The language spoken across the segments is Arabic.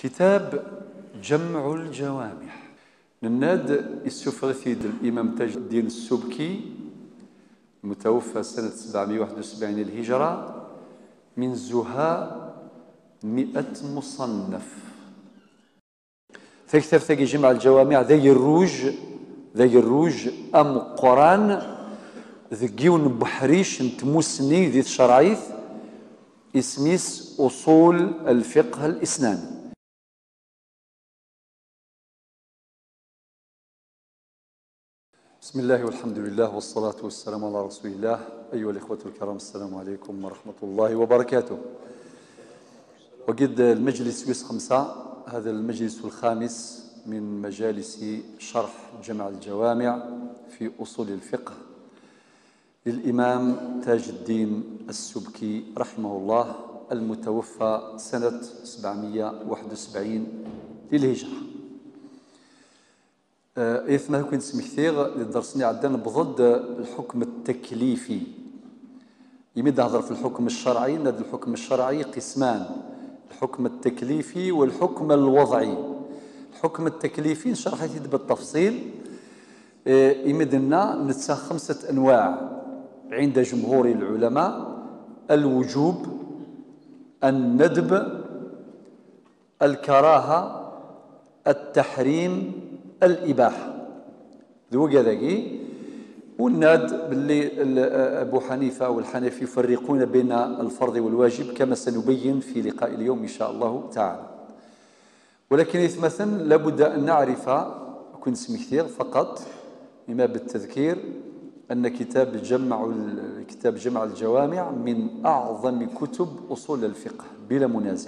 كتاب جمع الجوامع نناد السفرثيد الإمام تاج الدين السبكي المتوفى سنة 771 الهجرة من زهاء 100 مصنف. فكتاب ثقي جمع الجوامع ذي الروج أم قران ذقيون بحريش نتموسني ذي الشرعيث اسميس أصول الفقه الإسلامي. بسم الله والحمد لله والصلاة والسلام على رسول الله. أيها الإخوة الكرام، السلام عليكم ورحمة الله وبركاته. وقد المجلس ويس 5، هذا المجلس الخامس من مجالس شرح جمع الجوامع في أصول الفقه للإمام تاج الدين السبكي رحمه الله المتوفى سنة 771 للهجرة. إثما كنت سمكثيغ لدرسني عدنا بضد الحكم التكليفي. يمد هضر في الحكم الشرعي. ند الحكم الشرعي قسمان: الحكم التكليفي والحكم الوضعي. الحكم التكليفي نشرح بالتفصيل. يمدنا نتسا 5 أنواع عند جمهور العلماء: الوجوب، الندب، الكراهة، التحريم، الإباحة. ذو كذاكي والناد باللي أبو حنيفة والحنفي يفرقون بين الفرض والواجب كما سنبين في لقاء اليوم إن شاء الله تعالى. ولكن مثلا لابد أن نعرف، كنت سمكثير فقط بما بالتذكير، أن كتاب جمع الجوامع من أعظم كتب أصول الفقه بلا منازع.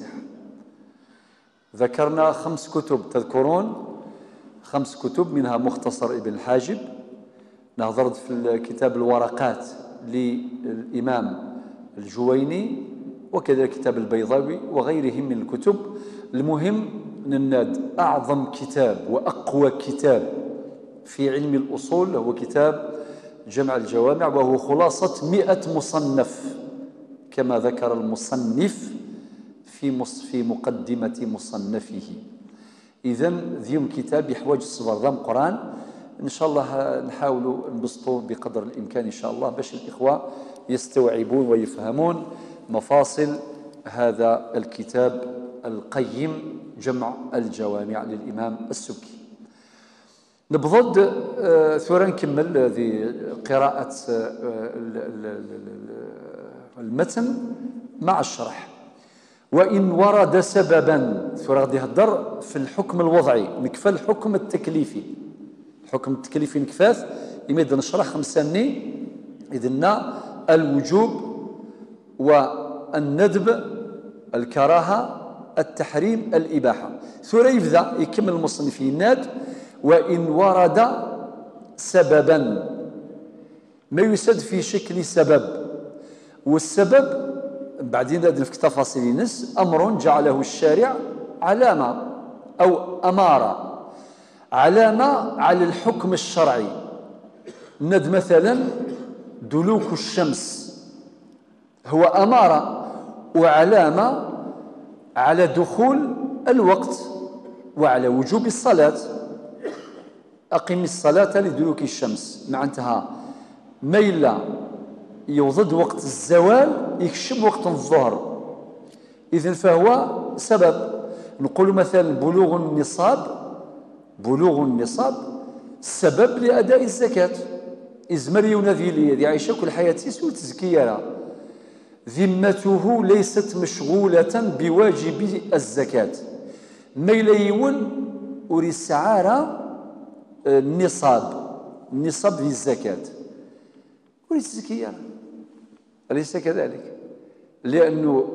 ذكرنا 5 كتب، تذكرون 5 كتب، منها مختصر ابن الحاجب، نهضرت في كتاب الورقات للإمام الجويني، وكذلك كتاب البيضاوي وغيرهم من الكتب. المهم نناد أعظم كتاب وأقوى كتاب في علم الأصول هو كتاب جمع الجوامع، وهو خلاصة 100 مصنف كما ذكر المصنف في مقدمة مصنفه. إذن ذيوم كتاب يحوج الصبر ذم قرآن. إن شاء الله نحاول نبسطوه بقدر الإمكان إن شاء الله باش الإخوة يستوعبون ويفهمون مفاصل هذا الكتاب القيم جمع الجوامع للإمام السبكي. نبضد ثورا نكمل هذه قراءة المتن مع الشرح. وإن ورد سببا، ثورا غادي يهضر في الحكم الوضعي، نكفى الحكم التكليفي. الحكم التكليفي نكفاث يمد نشرح 5 ني. إذن الوجوب والندب، الكراهة، التحريم، الإباحة. ثورا يبدأ يكمل المصنف يناد: وإن ورد سببا، ما يسد في شكل سبب. والسبب بعدين ندرك في تفاصيل نس أمر جعله الشارع علامة أو أمارة، علامة على الحكم الشرعي. ند مثلا دلوك الشمس هو أمارة وعلامة على دخول الوقت وعلى وجوب الصلاة. أقم الصلاة لدلوك الشمس، معناتها ميلا يوضد وقت الزوال يكشف وقت الظهر. إذن فهو سبب. نقول مثلا بلوغ النصاب سبب لأداء الزكاة. إزمريون ذي عيشة كل حياتي سوى تزكية، ذمته ليست مشغولة بواجب الزكاة. ميليون أري السعارة النصاب للزكاة أري الزكية، أليس كذلك؟ لأنه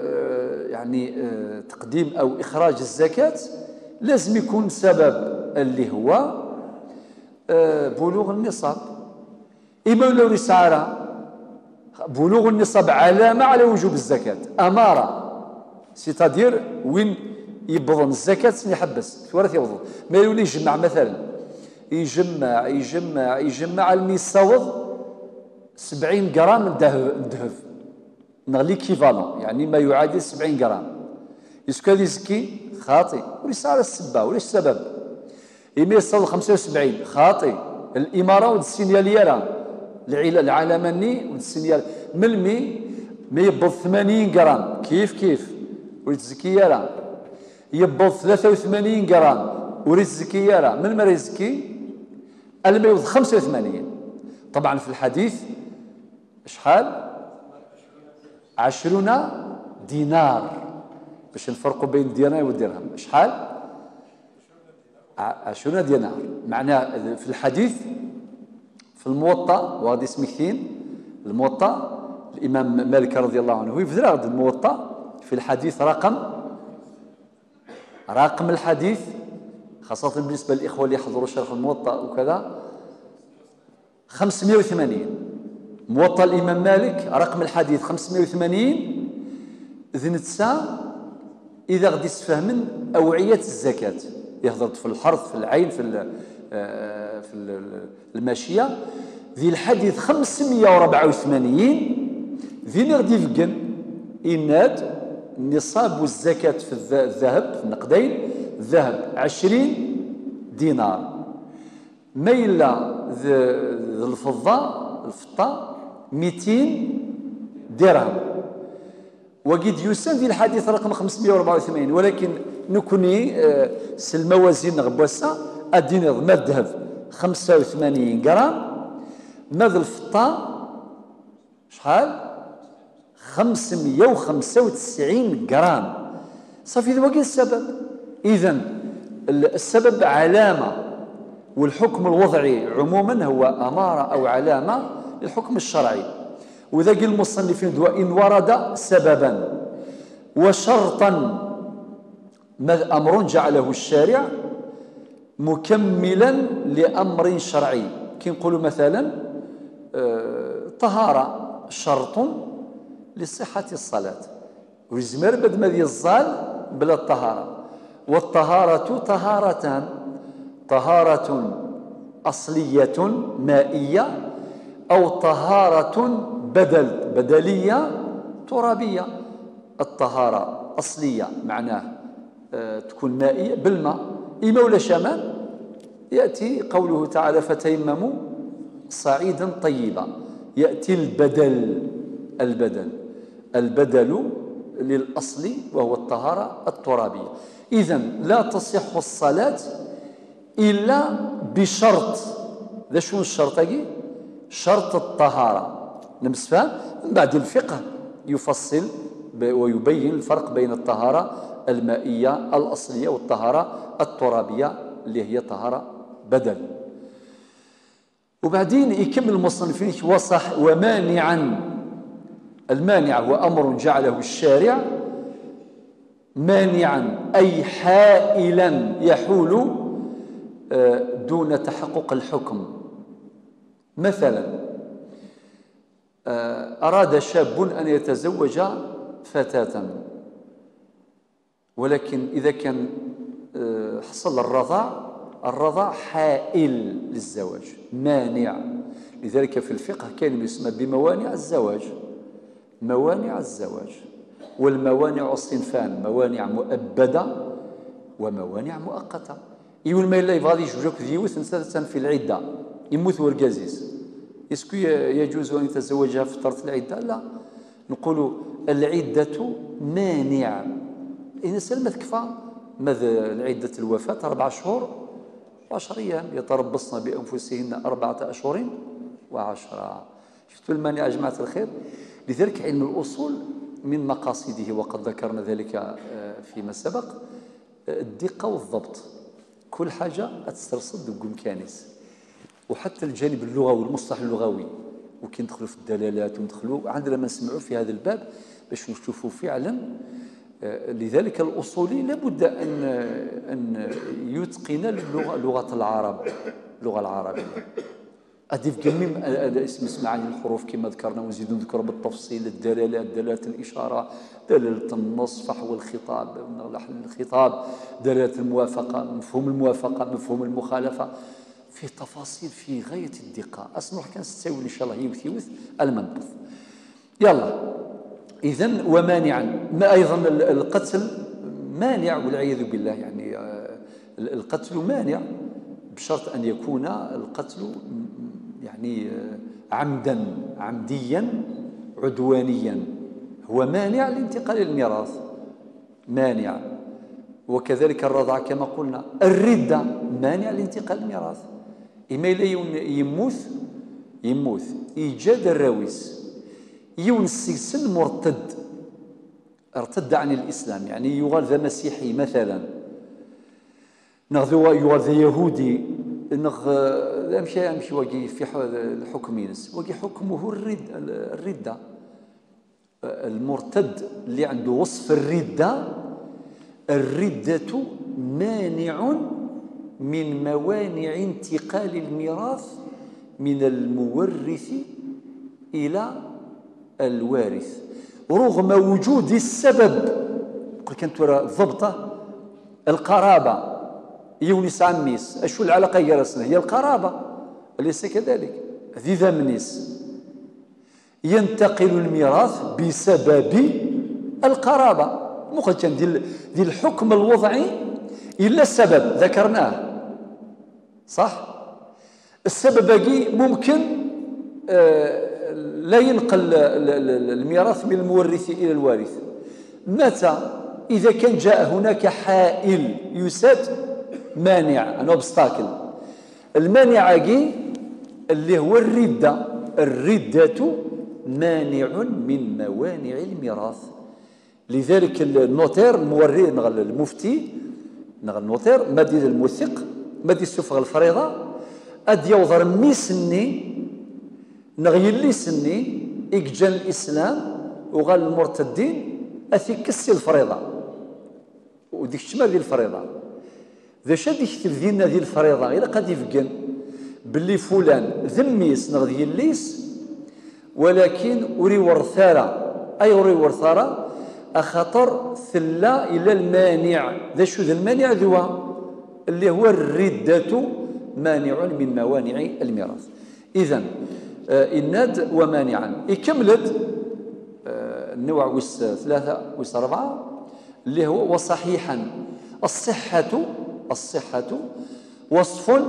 تقديم أو إخراج الزكاة لازم يكون سبب اللي هو بلوغ النصاب. إما لو رسالة بلوغ النصاب علامة على وجوب الزكاة، أمارة، سيتادير وين يبضن الزكاة يحبس ثورة يبضن. ما يولي يجمع مثلا، يجمع الميصاوض 70 غرام ذهب، ليكيفالون يعني ما يعادل 70 غرام. يسكو هذا يزكي خاطئ، وليس على السبة وليس السبب. 175 خاطئ. الإمارة ود السينيالية العلامة ود السينيال من ما يبض 80 غرام كيف وليت الزكية يبض 83 غرام وليت الزكية من ما يزكي الماء يبض 85. طبعا في الحديث شحال 20 دينار باش نفرقوا بين الدينار والدرهم. شحال 20 دينار. معناه في الحديث في الموطأ وغادي سمكتين الموطأ الإمام مالك رضي الله عنه يفدر غد الموطأ في الحديث رقم الحديث خاصة بالنسبة للإخوة اللي يحضروا شرح الموطأ وكذا 580. موطأ الإمام مالك رقم الحديث 580. ذنتسا إذا غادي تفهمن أوعية الزكاة يهضر في الحرث في العين في الماشية ذي الحديث 584 ذي غادي يفقن إناد نصاب الزكاة في الذهب في النقدين الذهب 20 دينار ميلا الفضة 200 درهم. وقد يسن ذي الحديث رقم 584 ولكن نكوني الموازين غبوسا الدينار ما الذهب 85 غرام ماذا الفضة شحال 595 غرام. صافي ذا وقت السبب. إذن السبب علامة والحكم الوضعي عموما هو أمارة أو علامة للحكم الشرعي. وإذا قال المصنفين إن ورد سببا وشرطا أمر جعله الشارع مكملا لأمر شرعي كي نقولوا مثلا طهارة شرط لصحة الصلاة ويزمر بد ما ديال الزال بلا الطهارة. والطهارة طهارتان طهارة أصلية مائية أو طهارة بدلية ترابية. الطهارة أصلية معناه تكون مائية بالماء إما ولا شمال. يأتي قوله تعالى فتيمموا صعيدا طيبا. يأتي البدل للأصل وهو الطهارة الترابية. إذن لا تصح الصلاة إلا بشرط. ذا شنو الشرط هاكي؟ شرط الطهارة. نمسفها من بعد الفقه يفصل ويبين الفرق بين الطهارة المائية الأصلية والطهارة الترابية اللي هي طهارة بدل. وبعدين يكمل المصنفين وصح ومانعا. المانع هو أمر جعله الشارع مانعا أي حائلا يحول دون تحقق الحكم. مثلا أراد شاب أن يتزوج فتاة ولكن إذا كان حصل الرضاع حائل للزواج مانع. لذلك في الفقه كان يسمى بموانع الزواج. موانع الزواج والموانع صنفان موانع مؤبدة وموانع مؤقتة. يقول ما إلا يبغى يجوجك ذيوث نساء في العدة يموت ورقازيز يسكو يجوز أن يتزوجها في فترة العدة؟ لا. نقول العدة مانع. إن سلمت كفى ماذا العدة الوفاة 4 شهور و10 أيام يتربصن بأنفسهن 4 أشهر و10. شفتوا المانع يا جماعة الخير؟ لذلك علم الأصول من مقاصده وقد ذكرنا ذلك فيما سبق الدقة والضبط. كل حاجة أتسترصد بإمكانيس وحتى الجانب اللغوي المصطلح اللغوي وكي ندخلوا في الدلالات وندخلوا عندنا ما نسمعوا في هذا الباب باش نشوفوا فعلا. لذلك الأصولي لابد أن يتقن لغة العرب اللغة العربية. أضيف كميم اسم معاني الحروف كما ذكرنا ونزيد نذكر بالتفصيل الدلالات دلالة الإشارة دلالة النص فحوى الخطاب الخطاب دلالة الموافقة مفهوم الموافقة مفهوم المخالفة في تفاصيل في غاية الدقة. أصلا كان ستساوي إن شاء الله يوث المنطق. يلا إذن ومانعا ما أيضا القتل مانع والعياذ بالله. يعني القتل مانع بشرط أن يكون القتل يعني عمديا عدوانيا، هو مانع لانتقال الميراث، مانع. وكذلك الرضع كما قلنا. الردة مانع لانتقال الميراث. إما إلا يموت إيجاد الراويس يون السجن ارتد عن الإسلام، يعني يغال ذا مسيحي مثلا، يغال ذا يهودي، أمشي واقي في الحكم ينس واقي حكمه الردة. المرتد اللي عنده وصف الردة مانع من موانع انتقال الميراث من المورث إلى الوارث، رغم وجود السبب. كانت ضبطة القرابة، يونس عميس، أشو العلاقة يرسنا؟ هي القرابة، أليس كذلك؟ ذي منيس ينتقل الميراث بسبب القرابة. مو كان دي الحكم الوضعي إلا السبب ذكرناه، صح؟ السبب باقي ممكن لا ينقل الميراث من المورث إلى الوارث. متى؟ إذا كان جاء هناك حائل يساد، مانع، أن أوبستاكل. المانع اللي هو الردة مانع من موانع الميراث. لذلك النوتير المفتي النوتير ما دير الموثق ما دير السفغ الفريضة أد يوضر ميسني نغيلي سني إكجان الإسلام وغال المرتدين أثي كسي الفريضة وديك الشمال ديال الفريضة. ذا شاد يكتب ديالنا ديال الفريضة إلا قد يفقن باللي فلان ذميس نغذي الليس، ولكن أري ورثارة، أي أري ورثارة أخطر ثلا إلى المانع. ذا شو ذا المانع ذوا اللي هو الردة مانع من موانع الميراث. إذن إناد ومانعا يكملت النوع وس 3 وس 4 اللي هو وصحيحا. الصحة وصف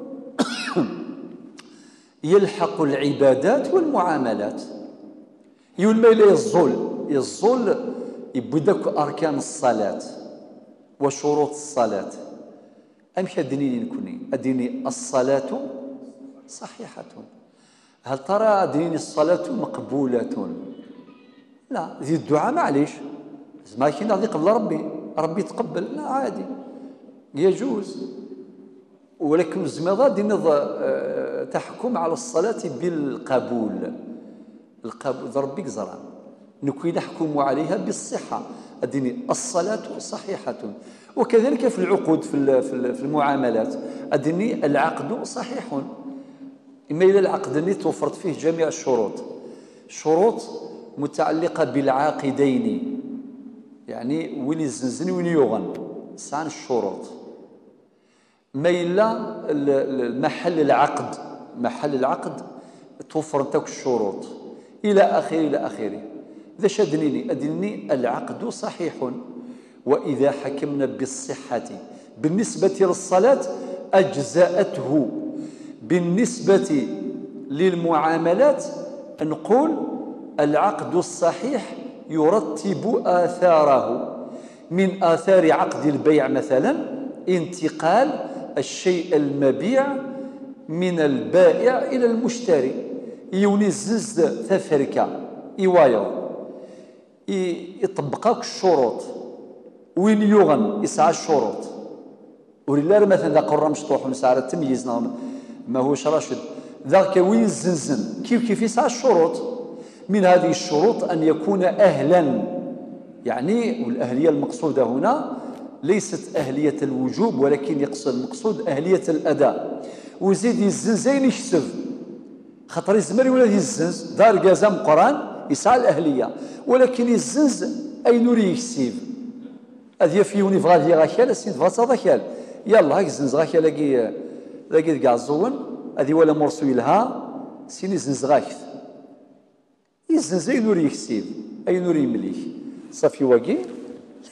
يلحق العبادات والمعاملات. يولما إلى يزول يبدأك أركان الصلاة وشروط الصلاة. أمشي أدنيني نكوني أديني الصلاة صحيحة. هل ترى أديني الصلاة مقبولة؟ لا، ذي الدعاء معليش ما كاين غادي قبل ربي يتقبل، لا عادي يجوز. ولكن الزميضة دينا تحكم على الصلاة بالقبول. القبول ربي زران نكوي نحكم عليها بالصحة. أديني الصلاة صحيحة. وكذلك في العقود في المعاملات أديني العقد صحيح. إما إلى العقد اللي توفرت فيه جميع الشروط، شروط متعلقة بالعاقدين، يعني وين يزنزن وين يغن سان الشروط. ما إلا محل العقد توفر تاك الشروط إلى آخره. إذا أدني العقد صحيح. وإذا حكمنا بالصحة بالنسبة للصلاة أجزأته. بالنسبة للمعاملات نقول العقد الصحيح يرتب آثاره. من آثار عقد البيع مثلا انتقال الشيء المبيع من البائع إلى المشتري. يوني زز ثفركة يوايض يطبقاك الشروط وين يغن يسعى الشروط. ولله مثلا ذا قرى مشطوح ونسعى التمييز ما هوش راشد ذاك وين الزنزن كيف يسعى الشروط. من هذه الشروط أن يكون أهلا، يعني والأهلية المقصودة هنا ليست أهلية الوجوب ولكن يقصد المقصود أهلية الأداء. وزيد يزنزين يشسف خاطر يزمر ولا يزنز دار قازام قران يسعى الأهلية، ولكن يزنز أي نوري يكسيف هذه فيوني فغادي غاكال السيد فاصا ذاكال يلا هاك زنز غاكال لاقي كاع الزون هذه ولا مرسو لها سيني زنز غاكث يزنز أي نوري يكسيف أي نوري يمليك صافي واقي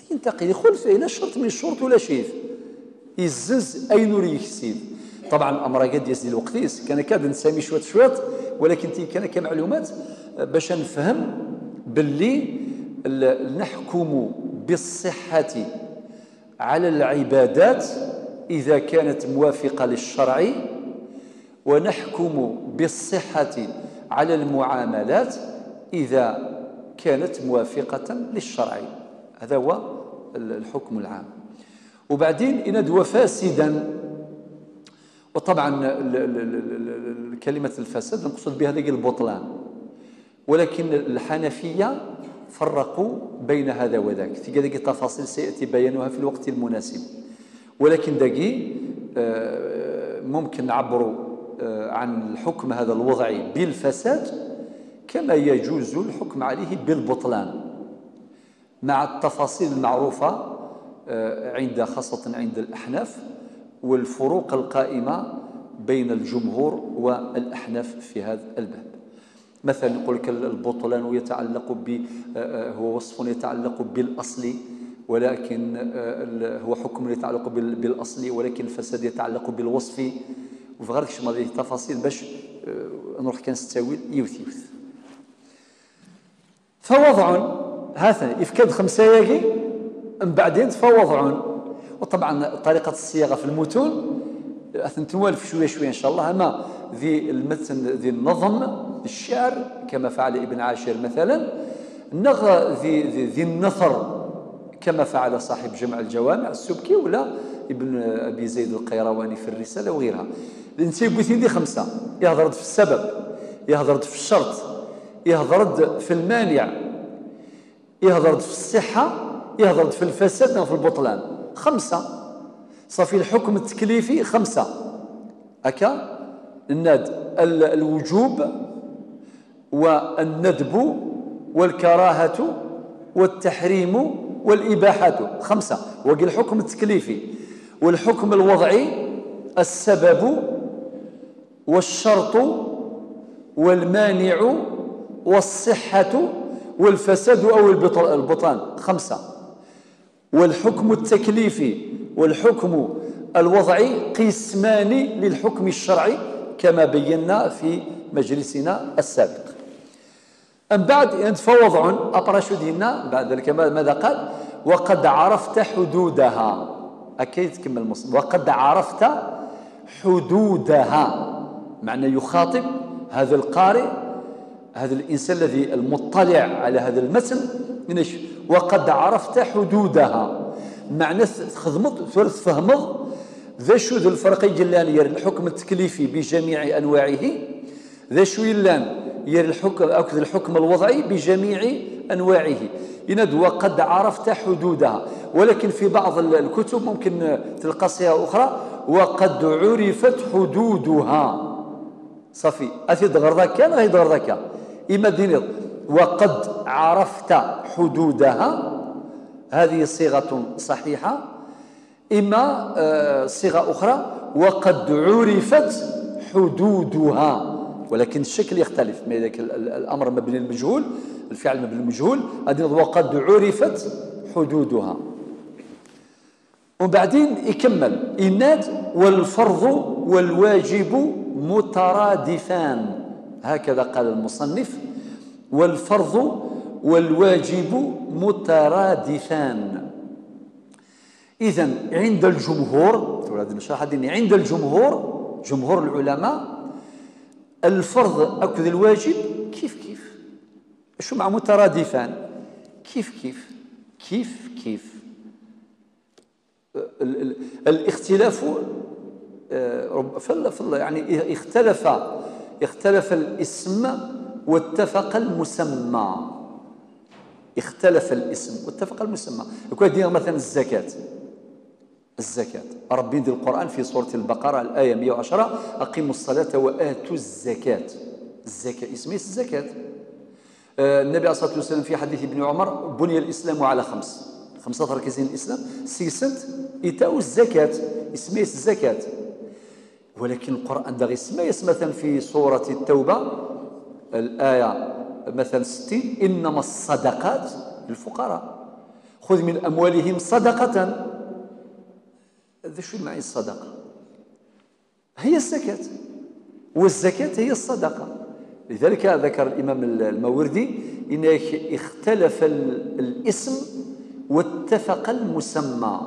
ينتقل يدخل في إلى شرط من الشروط ولا شيء يزز أي نور يكسيد. طبعا الأمر قد يزيد الوقت كان كاد نسامي شوية ولكن كان كمعلومات باش نفهم باللي نحكم بالصحة على العبادات إذا كانت موافقة للشرع، ونحكم بالصحة على المعاملات إذا كانت موافقة للشرع. هذا هو الحكم العام. وبعدين إن ندوى فاسدا، وطبعا كلمة الفساد نقصد بها ذلك البطلان، ولكن الحنفية فرقوا بين هذا وذاك في هذه التفاصيل سيأتي بيانها في الوقت المناسب. ولكن دقي ممكن نعبروا عن الحكم هذا الوضعي بالفساد كما يجوز الحكم عليه بالبطلان، مع التفاصيل المعروفة خاصة عند الأحناف، والفروق القائمة بين الجمهور والأحناف في هذا الباب. مثلا يقول لك البطلان يتعلق هو وصف يتعلق بالأصل، ولكن هو حكم يتعلق بالأصل، ولكن الفساد يتعلق بالوصف. وفي غير كش هذه التفاصيل باش نروح كنستاوي يوث فوضع هذا إفكاد 5 ياقي من بعدين فوضع. وطبعا طريقة الصياغة في المتون نتوالف شوية إن شاء الله، أما ذي المتن ذي النظم الشعر كما فعل ابن عاشر مثلا، ذي النثر كما فعل صاحب جمع الجوامع السبكي ولا ابن أبي زيد القيرواني في الرسالة وغيرها. الانتيب دي 5 يهضرد في السبب، يهضرد في الشرط، يهضرد في المانع، يهضرد في الصحة، يهضرد في الفساد وفي البطلان. 5 صافي. الحكم التكليفي 5 هكا: الوجوب والندب والكراهة والتحريم والإباحة. 5 وقي الحكم التكليفي. والحكم الوضعي السبب والشرط والمانع والصحة والفساد أو البطلان. 5. والحكم التكليفي والحكم الوضعي قسمان للحكم الشرعي كما بينا في مجلسنا السابق. أم بعد يتفوضع أبرشو دينا بعد ذلك ماذا قال؟ وقد عرفت حدودها. أكيد تكمل المصنف. وقد عرفت حدودها، معنى يخاطب هذا القارئ، هذا الإنسان الذي المطلع على هذا المتن. وقد عرفت حدودها، معنى تفهمض ذا شو ذو الفرق يجلان ير الحكم التكليفي بجميع أنواعه، ذا شو يلان ير الحكم الوضعي بجميع أنواعه. يند وقد عرفت حدودها. ولكن في بعض الكتب ممكن تلقى صيغة أخرى وقد عرفت حدودها. صافي أثيد غير ذاك كان غير ذاك إما دينير وقد عرفت حدودها، هذه صيغة صحيحة. إما صيغة أخرى وقد عرفت حدودها، ولكن الشكل يختلف. ما ذاك الأمر مبني المجهول، الفعل مبني المجهول، وقد عرفت حدودها. وبعدين يكمل إناد والفرض والواجب مترادفان، هكذا قال المصنف. والفرض والواجب مترادفان. إذن عند الجمهور، عند الجمهور جمهور العلماء الفرض أكد الواجب كيف شو مع مترادفان؟ كيف الاختلاف يعني اختلف الاسم واتفق المسمى. اختلف الاسم واتفق المسمى. يكون دينا مثلا الزكاة ربي يدير القرآن في سورة البقرة الآية 110: أقيموا الصلاة وآتوا الزكاة. الزكاة اسمه الزكاة. النبي عليه الصلاة والسلام في حديث ابن عمر: بني الإسلام على 5 ركيزين الإسلام سيسنت إيتاء الزكاة، اسمه الزكاة. ولكن القرآن دغ اسمه مثلا في سورة التوبة الآية مثلا 60: إنما الصدقات للفقراء. خذ من أموالهم صدقة. هذا شو معنى الصدقة؟ هي الزكاة، والزكاة هي الصدقة. لذلك ذكر الإمام الماوردي إن اختلف الاسم واتفق المسمى.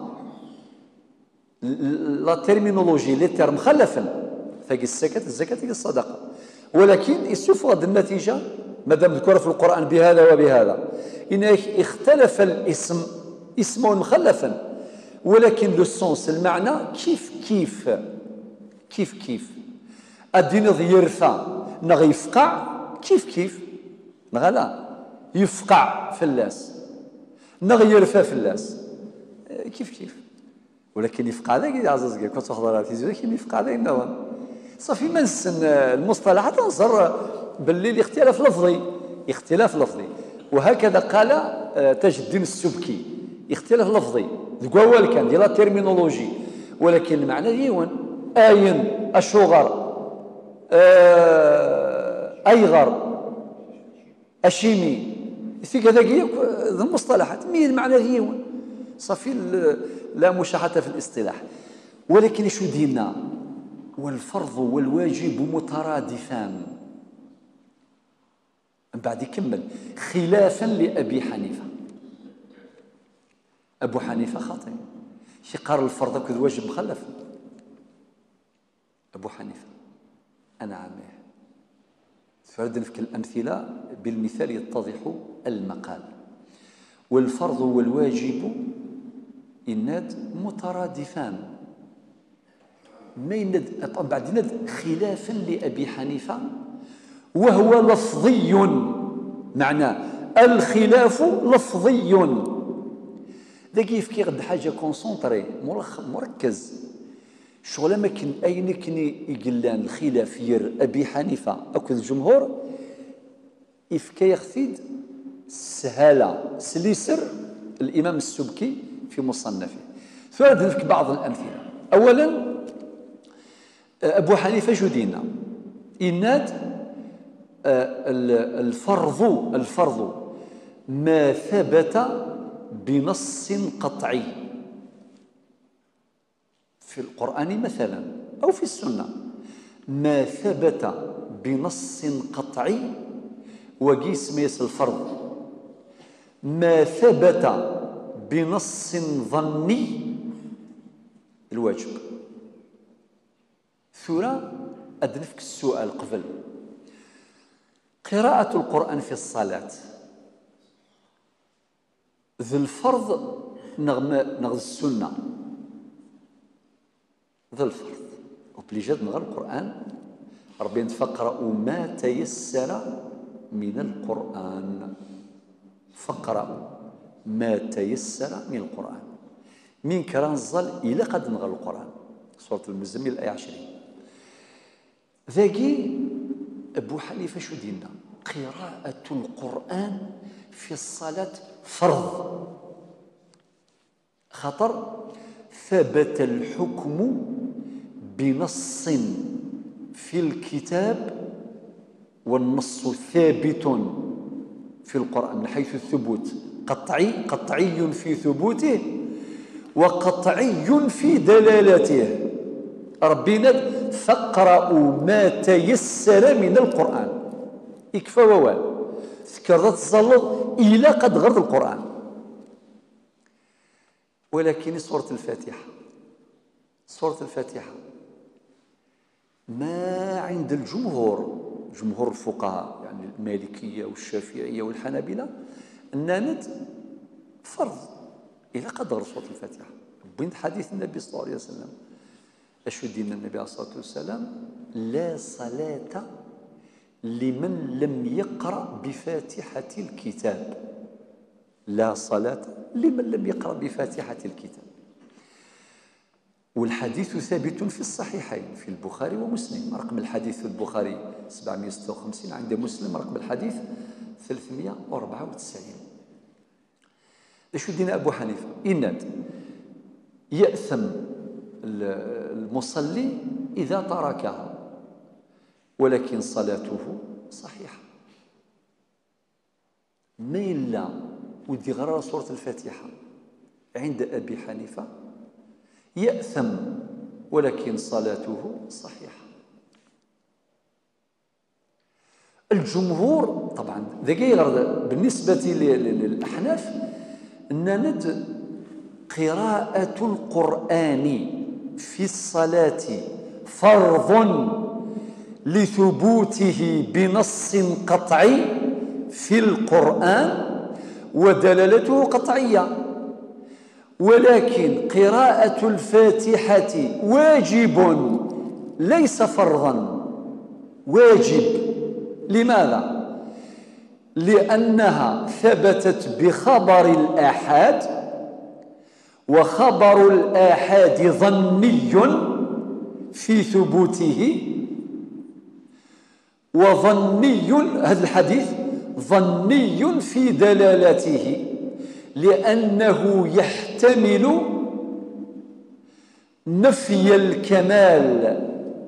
لا تيرمينولوجي لي تيرم خلفا، فقال الزكاة هي الصدقة، ولكن استفاد النتيجة مادام ذكر في القرآن بهذا وبهذا، إن اختلف الاسم اسم مخلفا، ولكن لو سونس المعنى كيف كيف كيف كيف. الدين يرفع نغ يفقع كيف كيف، نغ لا يفقع فلاس نغ يرفع فلاس كيف كيف، ولكن يفقع ذاك يا عزيز كنت تحضر في زوج كيما يفقع ذاك النوم صافي. ما نسن المصطلحات نصر باللي الاختلاف لفظي، اختلاف لفظي. وهكذا قال تاج الدين السبكي، اختلاف لفظي القوال كان ديال الترمينولوجي، ولكن المعنى ديون آين أشغر أيغر أشيمي في كذا المصطلحات مي المعنى ديون صافي، لا مشاحة في الاصطلاح. ولكن شو دينا؟ والفرض والواجب مترادفان. من بعد يكمل خلافا لأبي حنيفة. أبو حنيفة خاطئ يقار الفرض والواجب مخلف. أبو حنيفة أنا عامه فرد نفك الأمثلة بالمثال يتضح المقال. والفرض والواجب إناد مترادفان، ما يند بعد يند خلافا لأبي حنيفة وهو لفظي، معناه الخلاف لفظي. ذاك يفكي غد حاجة كونسونطري مركز شغل ما كن أين كني يقلان الخلاف ير أبي حنيفة أكد الجمهور يفكي يخفيد سهالة سليسر الإمام السبكي في مصنفه. فهذا نفك بعض الأمثلة. أولا أبو حنيفة جدينا إناد الفرض ما ثبت بنص قطعي في القرآن مثلا أو في السنة، ما ثبت بنص قطعي وقيس ميس الفرض، ما ثبت بنص ظني الواجب. ثورة أدنفك السؤال قبل قراءة القرآن في الصلاة ذي الفرض نغ السنة ذي الفرض وبليجاد نغ القرآن ربي فقرأوا ما تيسر من القرآن، فقرأوا ما تيسر من القرآن من كران الظل إلى قد نغ القرآن سورة المزمل الآية 20. ذاكي أبو حنيفة شو دينا قراءة القرآن في الصلاة فرض، خطر ثبت الحكم بنص في الكتاب، والنص ثابت في القرآن من حيث الثبوت قطعي في ثبوته وقطعي في دلالته. ربنا فاقرأوا ما تيسر من القرآن يكفى ووال ذكرت الظلط إلى قد غرد القرآن. ولكن سورة الفاتحة ما عند الجمهور جمهور الفقهاء يعني المالكية والشافعية والحنابلة أنها فرض إلى قد غرد سورة الفاتحة بين حديث النبي صلى الله عليه وسلم. أشو دين النبي عليه الصلاة والسلام لا صلاة لمن لم يقرأ بفاتحة الكتاب، لا صلاة لمن لم يقرأ بفاتحة الكتاب. والحديث ثابت في الصحيحين في البخاري ومسلم، رقم الحديث في البخاري 756 عند مسلم رقم الحديث 394. أشو دين أبو حنيفة إناد يأثم المصلي إذا تركها ولكن صلاته صحيحة. ما إلا ودي غير سورة الفاتحة عند أبي حنيفة يأثم، ولكن صلاته صحيحة. الجمهور طبعا بالنسبة للأحناف أن قراءة القرآن في الصلاة فرض لثبوته بنص قطعي في القرآن ودلالته قطعية، ولكن قراءة الفاتحة واجب ليس فرضا، واجب. لماذا؟ لأنها ثبتت بخبر الآحاد، وخبر الآحاد ظني في ثبوته، وظني هذا الحديث ظني في دلالته، لأنه يحتمل نفي الكمال.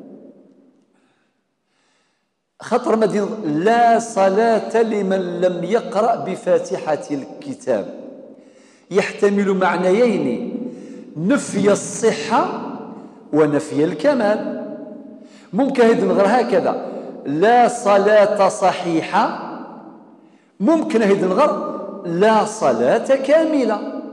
خطر مدين لا صلاة لمن لم يقرأ بفاتحة الكتاب يحتمل معنيين: نفي الصحة ونفي الكمال. ممكن نغير هكذا لا صلاة صحيحة، ممكن نغير لا صلاة كاملة.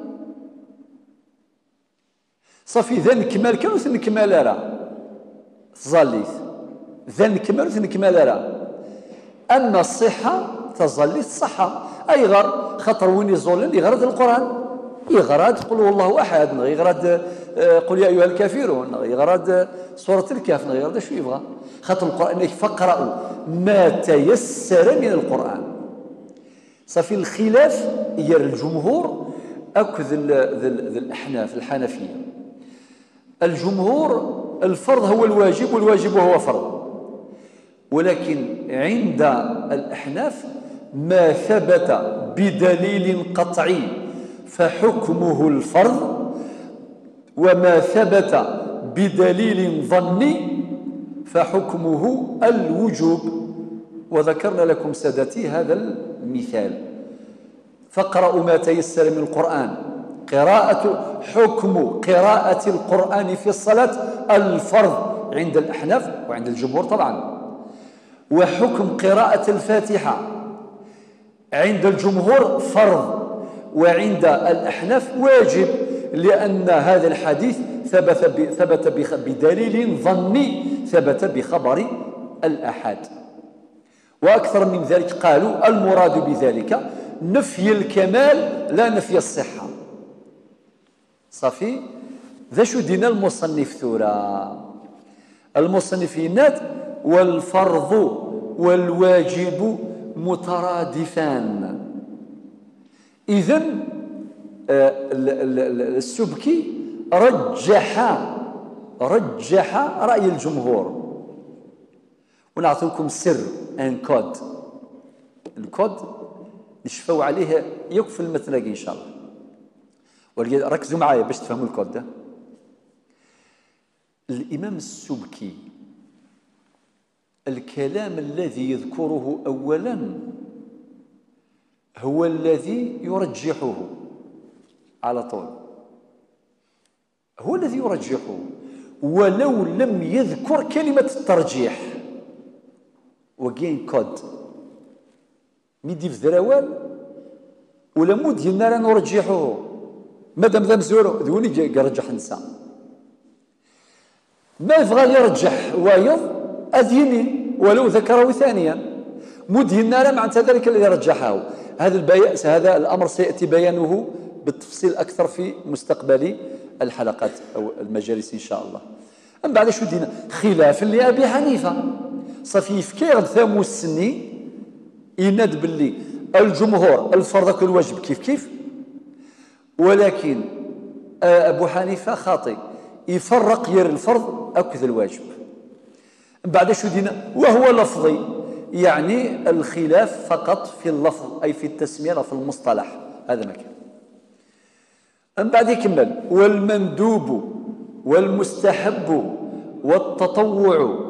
صافي ذا نكمل كانوا نكمل راه تظليت ذا نكمل راه، أما الصحة تظليت صحة. أي غير خطر وين يزولن يغرد القرآن، يغرد قل هو الله أحد، يغرد قل يا أيها الكافرون، يغرد سورة الكهف، يغرد شو يبغى. خطر القرآن فاقرأوا ما تيسر من القرآن. صافي الخلاف هي الجمهور أكذ الأحناف الحنفية. الجمهور الفرض هو الواجب والواجب هو فرض، ولكن عند الأحناف ما ثبت بدليل قطعي فحكمه الفرض، وما ثبت بدليل ظني فحكمه الوجوب. وذكرنا لكم سادتي هذا المثال: فاقرأوا ما تيسر من القرآن، حكم قراءة القرآن في الصلاة الفرض عند الأحناف وعند الجمهور طبعا، وحكم قراءة الفاتحة عند الجمهور فرض وعند الأحناف واجب، لأن هذا الحديث ثبت بدليل ظني ثبت بخبر الآحاد. وأكثر من ذلك قالوا المراد بذلك نفي الكمال لا نفي الصحة. صافي ذا شو دينا المصنف ثورة المصنفينات: والفرض والواجب مترادفان. إذن السبكي رجح رأي الجمهور. ونعطيكم سر ان كود، الكود نشفوا عليه يكفي المتلاقي ان شاء الله. ركزوا معايا باش تفهموا الكود ده. الإمام السبكي الكلام الذي يذكره أولا هو الذي يرجحه على طول، هو الذي يرجحه ولو لم يذكر كلمة الترجيح. وكاين كود ميدي في ذراوال ولا مود ديالنا راه نرجحوه، مادام ذا مزورو ذوني يرجح نساء ما يبغى يرجح وايض أذيني ولو ذكره ثانيا مدهنا راه معناتها ذلك الذي رجحه. هذا الأمر سيأتي بيانه بالتفصيل أكثر في مستقبل الحلقات أو المجالس إن شاء الله. أم بعد شو دينا خلافا لأبي حنيفة صافي فكير ثامو السني يناد باللي الجمهور الفرض والواجب كيف، ولكن أبو حنيفة خاطئ يفرق ير الفرض أكثر الواجب. بعد شو دينا وهو لفظي، يعني الخلاف فقط في اللفظ أي في التسمية لا في المصطلح. هذا ما كان. من بعد يكمل: والمندوب والمستحب والتطوع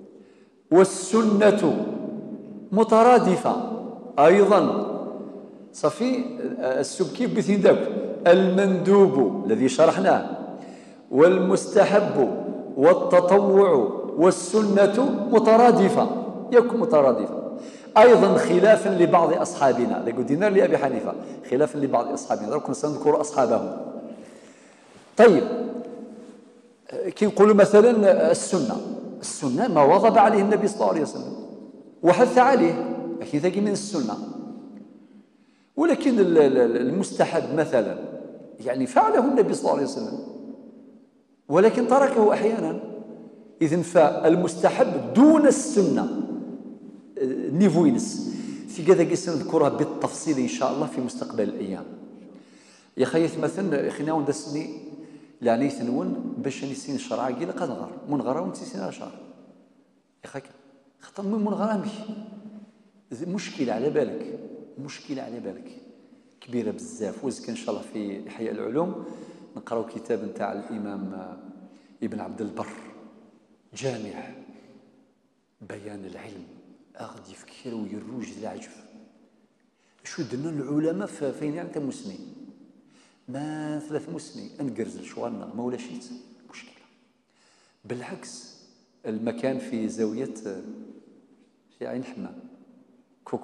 والسنة مترادفة أيضا صافي السبكي بثين داك المندوب الذي شرحناه والمستحب والتطوع والسنة مترادفة، يكون مترادفة. أيضا خلافا لبعض أصحابنا، لا قلنا لأبي حنيفة خلافا لبعض أصحابنا، دروك سنذكر أصحابهم. طيب كي نقولوا مثلا السنة ما واظب عليه النبي صلى الله عليه وسلم وحث عليه، لكن ذاك من السنة. ولكن المستحب مثلا يعني فعله النبي صلى الله عليه وسلم ولكن تركه أحيانا. إذن فالمستحب دون السنة نيفوينس في كذا قصة نذكرها بالتفصيل إن شاء الله في مستقبل الأيام. يا خيث مثلا خلينا ندسني يعني ثنون باش نسين الشرع قيل قد غار من غرا ونتسين الشرع يا خاك خطر من غرامي مشكلة على بالك، مشكلة على بالك كبيرة بزاف. وزك إن شاء الله في إحياء العلوم نقراو كتاب نتاع الإمام ابن عبد البر جامع بيان العلم، أغدي فكير ويروج ذي العجف. شو درنا العلماء فين يعني مسنين ما 3 مسنين انقرزل شوالنا ما ولا شيت مشكلة. بالعكس المكان في زاوية في عين حمام كوكو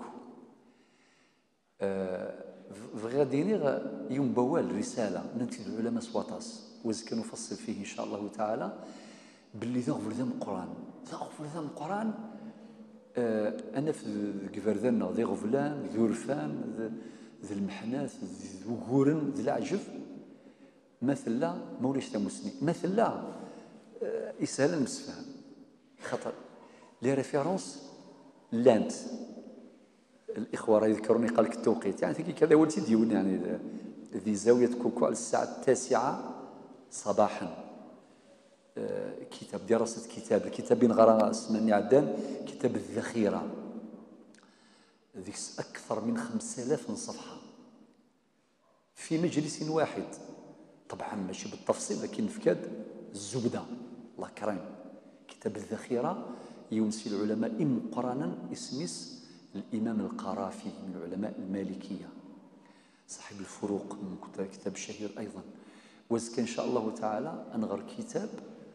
غاديني يوم بوال رسالة ننتي العلماء سواطاس وزك نفصل فيه إن شاء الله تعالى باللي ذغفر ذا القرآن القرآن. أنا في قفردنا ذي غفلان ذي رفان ذي المحناث ذي وقورن ذي العجف مثلا موليش تمسني مثلا يسهل المسفهم خطر لي ريفيرونس لانت الإخوة راه يذكروني قال لك التوقيت يعني ثقي كذا ولتي ديون يعني ذي زاوية كوكو على الساعة 9 صباحا. كتاب دراسة الكتاب بين غرا اسمني عدان كتاب الذخيرة ذيك أكثر من 5000 صفحة في مجلس واحد، طبعا ماشي بالتفصيل لكن فكاد الزبدة الله كريم. كتاب الذخيرة يونسي العلماء قرانا اسميس الإمام القرافي من العلماء المالكية صاحب الفروق من كتاب الشهير أيضا. وزك إن شاء الله تعالى أنغر كتاب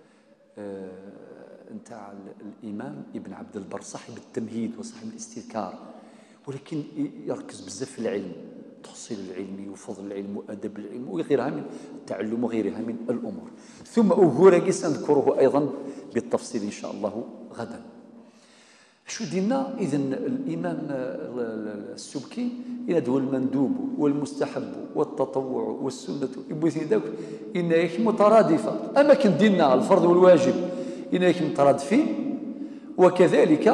نتاع الإمام ابن عبد البر صاحب التمهيد وصاحب الاستذكار، ولكن يركز بزاف في العلم تحصيل العلمي وفضل العلم وأدب العلم وغيرها من التعلم وغيرها من الأمور. ثم أهورا سنذكره أيضا بالتفصيل إن شاء الله غدا. شو دينا إذن الإمام السبكي يندهو المندوب والمستحب والتطوع والسنة يبوثي داك إنك مترادفة. أما كن دينا الفرض والواجب إنك مترادفين، وكذلك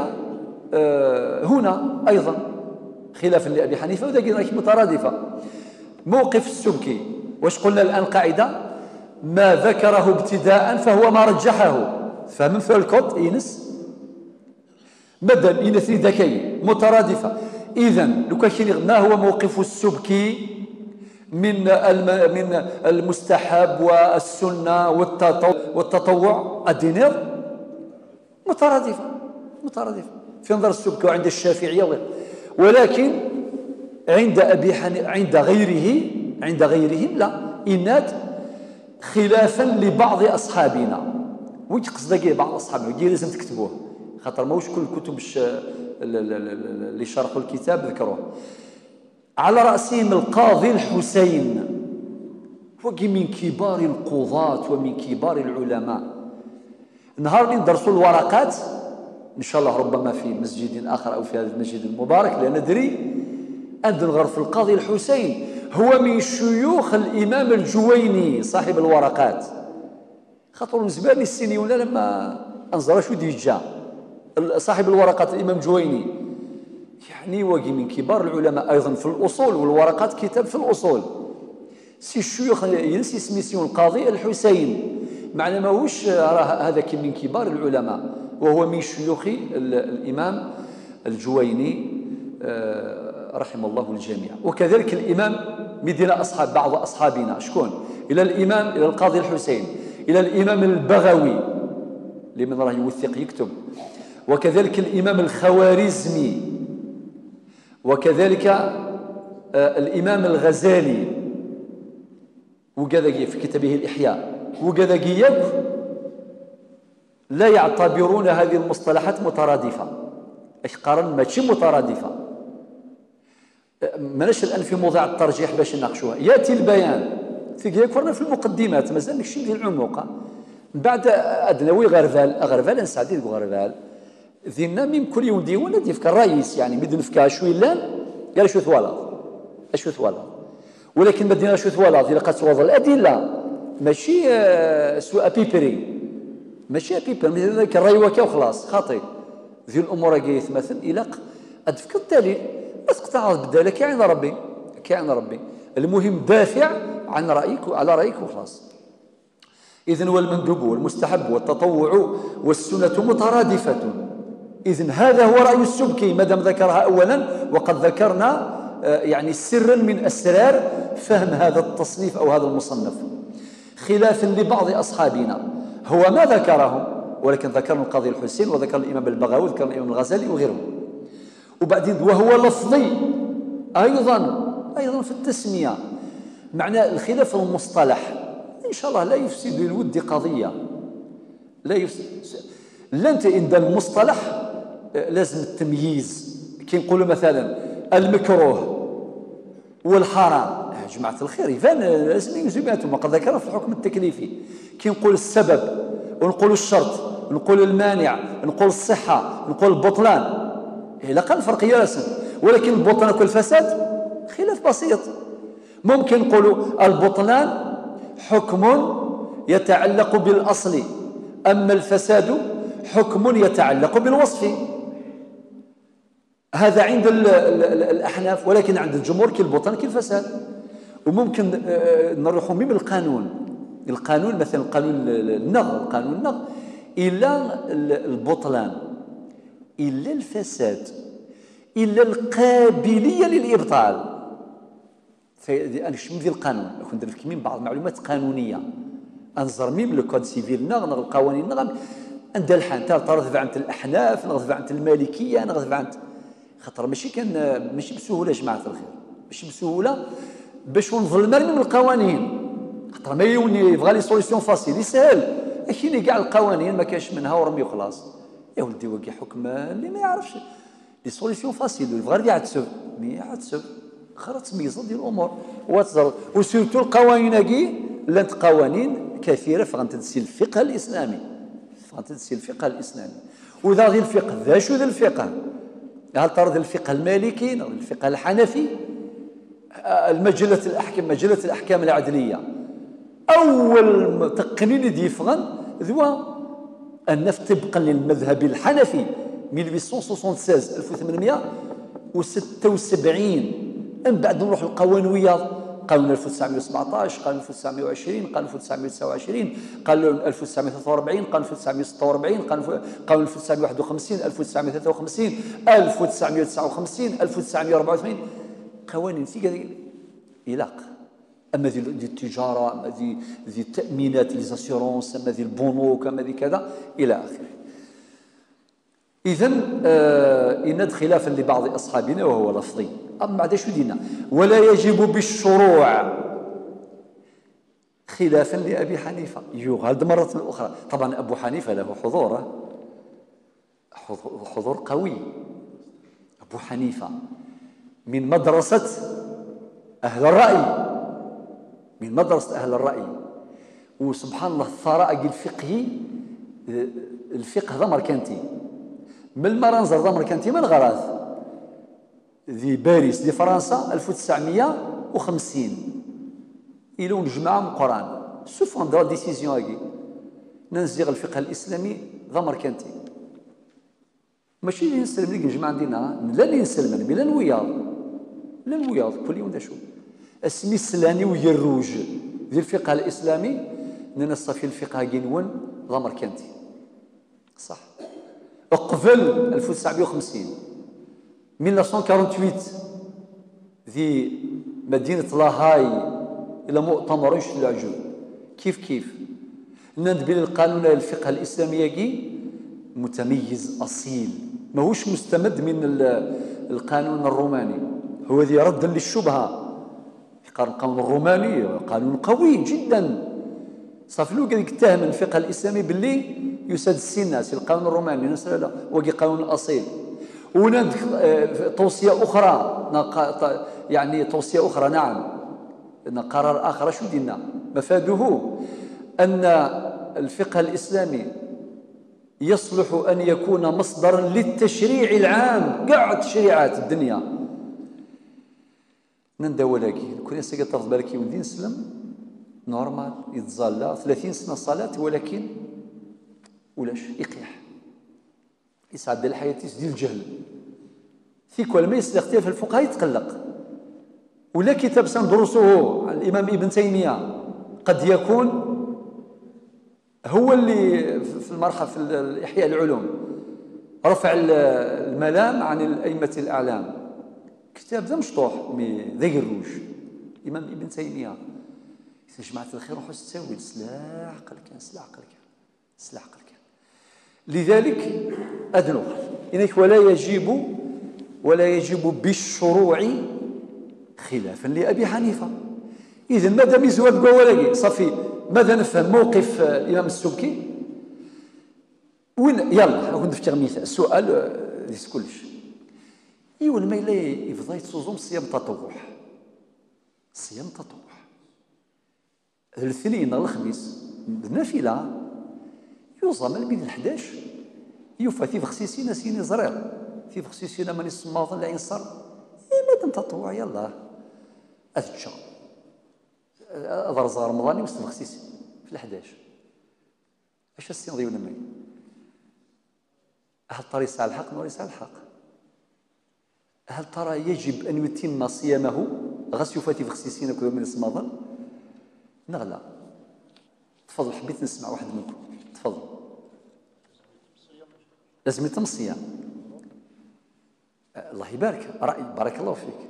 هنا أيضا خلافا لأبي حنيفة وذاك إنك مترادفة. موقف السبكي واش قلنا الآن قاعدة ما ذكره ابتداء فهو ما رجحه. فمن فالكود إينس بدل إنثني ذكي مترادفة. إذن لو كان ما هو موقف السبكي من المستحب والسنة والتطوع الدينير مترادفة في نظر السبكي وعند الشافعية وغيره. ولكن عند أبي حنيفة عند غيرهم لا إنات خلافا لبعض أصحابنا. وش قصدك بعض أصحابنا وجي لازم تكتبوه خاطر ماهوش كل الكتب اللي شرحوا الكتاب ذكروه. على رأسهم القاضي الحسين وقي من كبار القضاة ومن كبار العلماء. نهار اللي ندرسوا الورقات إن شاء الله ربما في مسجد آخر أو في هذا المسجد المبارك لا ندري أن نغرف القاضي الحسين هو من شيوخ الإمام الجويني صاحب الورقات. خاطر نزباني السنيون لما أنظر شو ديجا صاحب الورقات الإمام الجويني يعني وقي من كبار العلماء أيضا في الأصول والورقات كتاب في الأصول. سي الشيوخ ينسي سميسيون القاضي الحسين معنى ماهوش هذا من كبار العلماء وهو من شيوخ الإمام الجويني رحم الله الجميع. وكذلك الإمام مدينة بعض أصحابنا شكون إلى القاضي الحسين إلى الإمام البغوي لمن راه يوثق يكتب، وكذلك الإمام الخوارزمي، وكذلك الإمام الغزالي وكذا في كتابه الإحياء وكذا لا يعتبرون هذه المصطلحات مترادفة. اش قارن ماشي مترادفة. ماناش الآن في موضع الترجيح باش نناقشوها. يأتي البيان كنا في المقدمات مازال ماشي ديال العمق. من بعد أدنوي غرفال نسعدي غرفال ذينا ميم كل يوم ديونا ديفك الرئيس يعني مدن فكا شوي لان قال شو ثوالا ولكن ما دينا شو ثوالا إذا قد توضع الأدلة ماشي سوء أبيبري ماشي أبيبري ذاك الرأي وكا وخلاص خاطئ ذي الأمور كيث مثلا إلا أدفك الدليل ما تقطع بالدليل كاين ربي المهم دافع عن رأيك على رأيك وخلاص. إذن والمندوب والمستحب والتطوع والسنة مترادفة. إذن هذا هو رأي السبكي مادام ذكرها أولا وقد ذكرنا يعني سرا من أسرار فهم هذا التصنيف أو هذا المصنف خلافا لبعض أصحابنا هو ما ذكره ولكن ذكر القاضي الحسين وذكر الإمام البغوي وذكر الإمام الغزالي وغيرهم. وبعدين وهو لفظي أيضا في التسمية معنى الخلاف المصطلح إن شاء الله لا يفسد للود قضية لا يفسد لا أنت عند المصطلح لازم التمييز كي نقولوا مثلا المكروه والحرام يا جماعة الخير يبان لازم يميزوا بيناتهم وقد ذكرنا في الحكم التكليفي كي نقول السبب ونقول الشرط نقول المانع نقول الصحة نقول البطلان إلا قال فرق ياسر ولكن البطلان والفساد خلاف بسيط. ممكن نقولوا البطلان حكم يتعلق بالأصل أما الفساد حكم يتعلق بالوصف. هذا عند الأحناف ولكن عند الجمهور كالبطلان كالفساد. وممكن نروحوا من القانون مثلا قانون النغ إلا البطلان إلا الفساد إلا القابلية للإبطال. أنا شمي ذي القانون كنت درت كمين بعض المعلومات قانونية أنظر ميم لو كود سيفيل نغ القوانين نغ عند الحان ترغب عند الأحناف نغذف عند المالكية نغذف عند خاطر ماشي بسهولة جماعة الخير ماشي بسهولة باش نظلم من القوانين خاطر ما يبغى لي سوليسيون فاسيل يسهل كاين كاع القوانين ما كاش منها ورمي وخلاص يا ولدي وكي حكم اللي ما يعرفش لي سوليسيون فاسيل يبغى غير يعتسب مي يعتسب خرج تميز ديال الامور وسيرتو القوانين كي لانت قوانين كثيره فغنتدسي الفقه الاسلامي وذا غير الفقه ذا شو ذا الفقه هل ترى الفقه المالكي او الفقه الحنفي مجله الاحكام العدليه اول تقنين ديفغن ذو النفط طبقا للمذهب الحنفي 1876 من بعد نروح القوانوية قانون 1917 قانون 1920 قانون 1929 قانون 1943 قانون 1946 قانون 1951 1953 1959 1984 قوانين في إلاق أما ذي التجارة أما ذي التأمينات ليزاسيورونس أما ذي البنوك أما ذي كذا إلى آخره. إذن إن خلافا لبعض أصحابنا وهو لفظي. أما بعد شو دينا ولا يجب بالشروع خلافا لأبي حنيفة يغالد مرة أخرى. طبعا أبو حنيفة له حضور قوي. أبو حنيفة من مدرسة أهل الرأي وسبحان الله الثراء الفقهي الفقه ذا مركنتي من المرنزر ذا مركنتي من غراث ذي باريس دي فرنسا 1950 إلى جماعة من القرآن سوفون دو ديسيزيون هاكي ننزغ الفقه الإسلامي ذا مركنتي ماشي اللي نسلم لك الجماعة عندنا لا اللي نسلم مي لا الوياض كل يوم دا شو اسمي السلاني ويروج ذي الفقه الإسلامي ننصف في الفقه جنون ذا مركنتي صح قبل 1950 1948 ذي مدينة لاهاي إلى مؤتمر في العجوب كيف ندبي القانون الفقه الإسلامي كي متميز أصيل ماهوش مستمد من القانون الروماني هو ذي ردا للشبهة. القانون الروماني قانون قوي جدا، صافي لو قال لك اتهم الفقه الاسلامي باللي يساد الناس القانون الروماني لا وقي قانون اصيل. هناك توصيه اخرى، يعني توصيه اخرى، نعم، قرار اخر شو دينا مفاده ان الفقه الاسلامي يصلح ان يكون مصدرا للتشريع العام كاع تشريعات الدنيا. نندا ولاكي كون ساقط تاخذ بالك ولدي نسلم نورمال يتظلى 30 سنه صلاه، ولكن ولاش يقيح يسعد الحياه ديال الجهل في كل ما يستختلف في الفقهاء يتقلق. ولا كتاب سندرسه الامام ابن تيميه قد يكون هو اللي في المرحله في احياء العلوم رفع الملام عن الائمه الاعلام. كتاب ذا مشطوح ذا قروش الامام ابن تيميه. يا جماعه الخير روحوا تساوي سلاح عقلك سلاح عقلك سلاح عقلك. لذلك ادنو انك ولا يجب بالشروع خلافا لابي حنيفه. اذا ماذا ميزوات قوالاقي صافي ماذا نفهم موقف الامام السبكي وين يلا كنت في مثال السؤال ديس كلش ايوا ما الا يفضل يتصوم صيام تطوع الاثنين الخميس النافله يوصل بين 11 يوفى في خصيصين سيني زرير في خصيصين ماني الصماط لا ينصر مادام تطوع يلا اتشا ضرز رمضان يوصل خصيصين في 11 اش السين ضيونا مي هل ترى يسعى الحق ولا يسعى الحق؟ هل ترى يجب أن يتم صيامه غاس يفاتي في خصيصين كل من الصماضة؟ نغلا. تفضل حبيت نسمع واحد منكم تفضل. لازم يتم الصيام. الله يبارك رأي بارك الله فيك.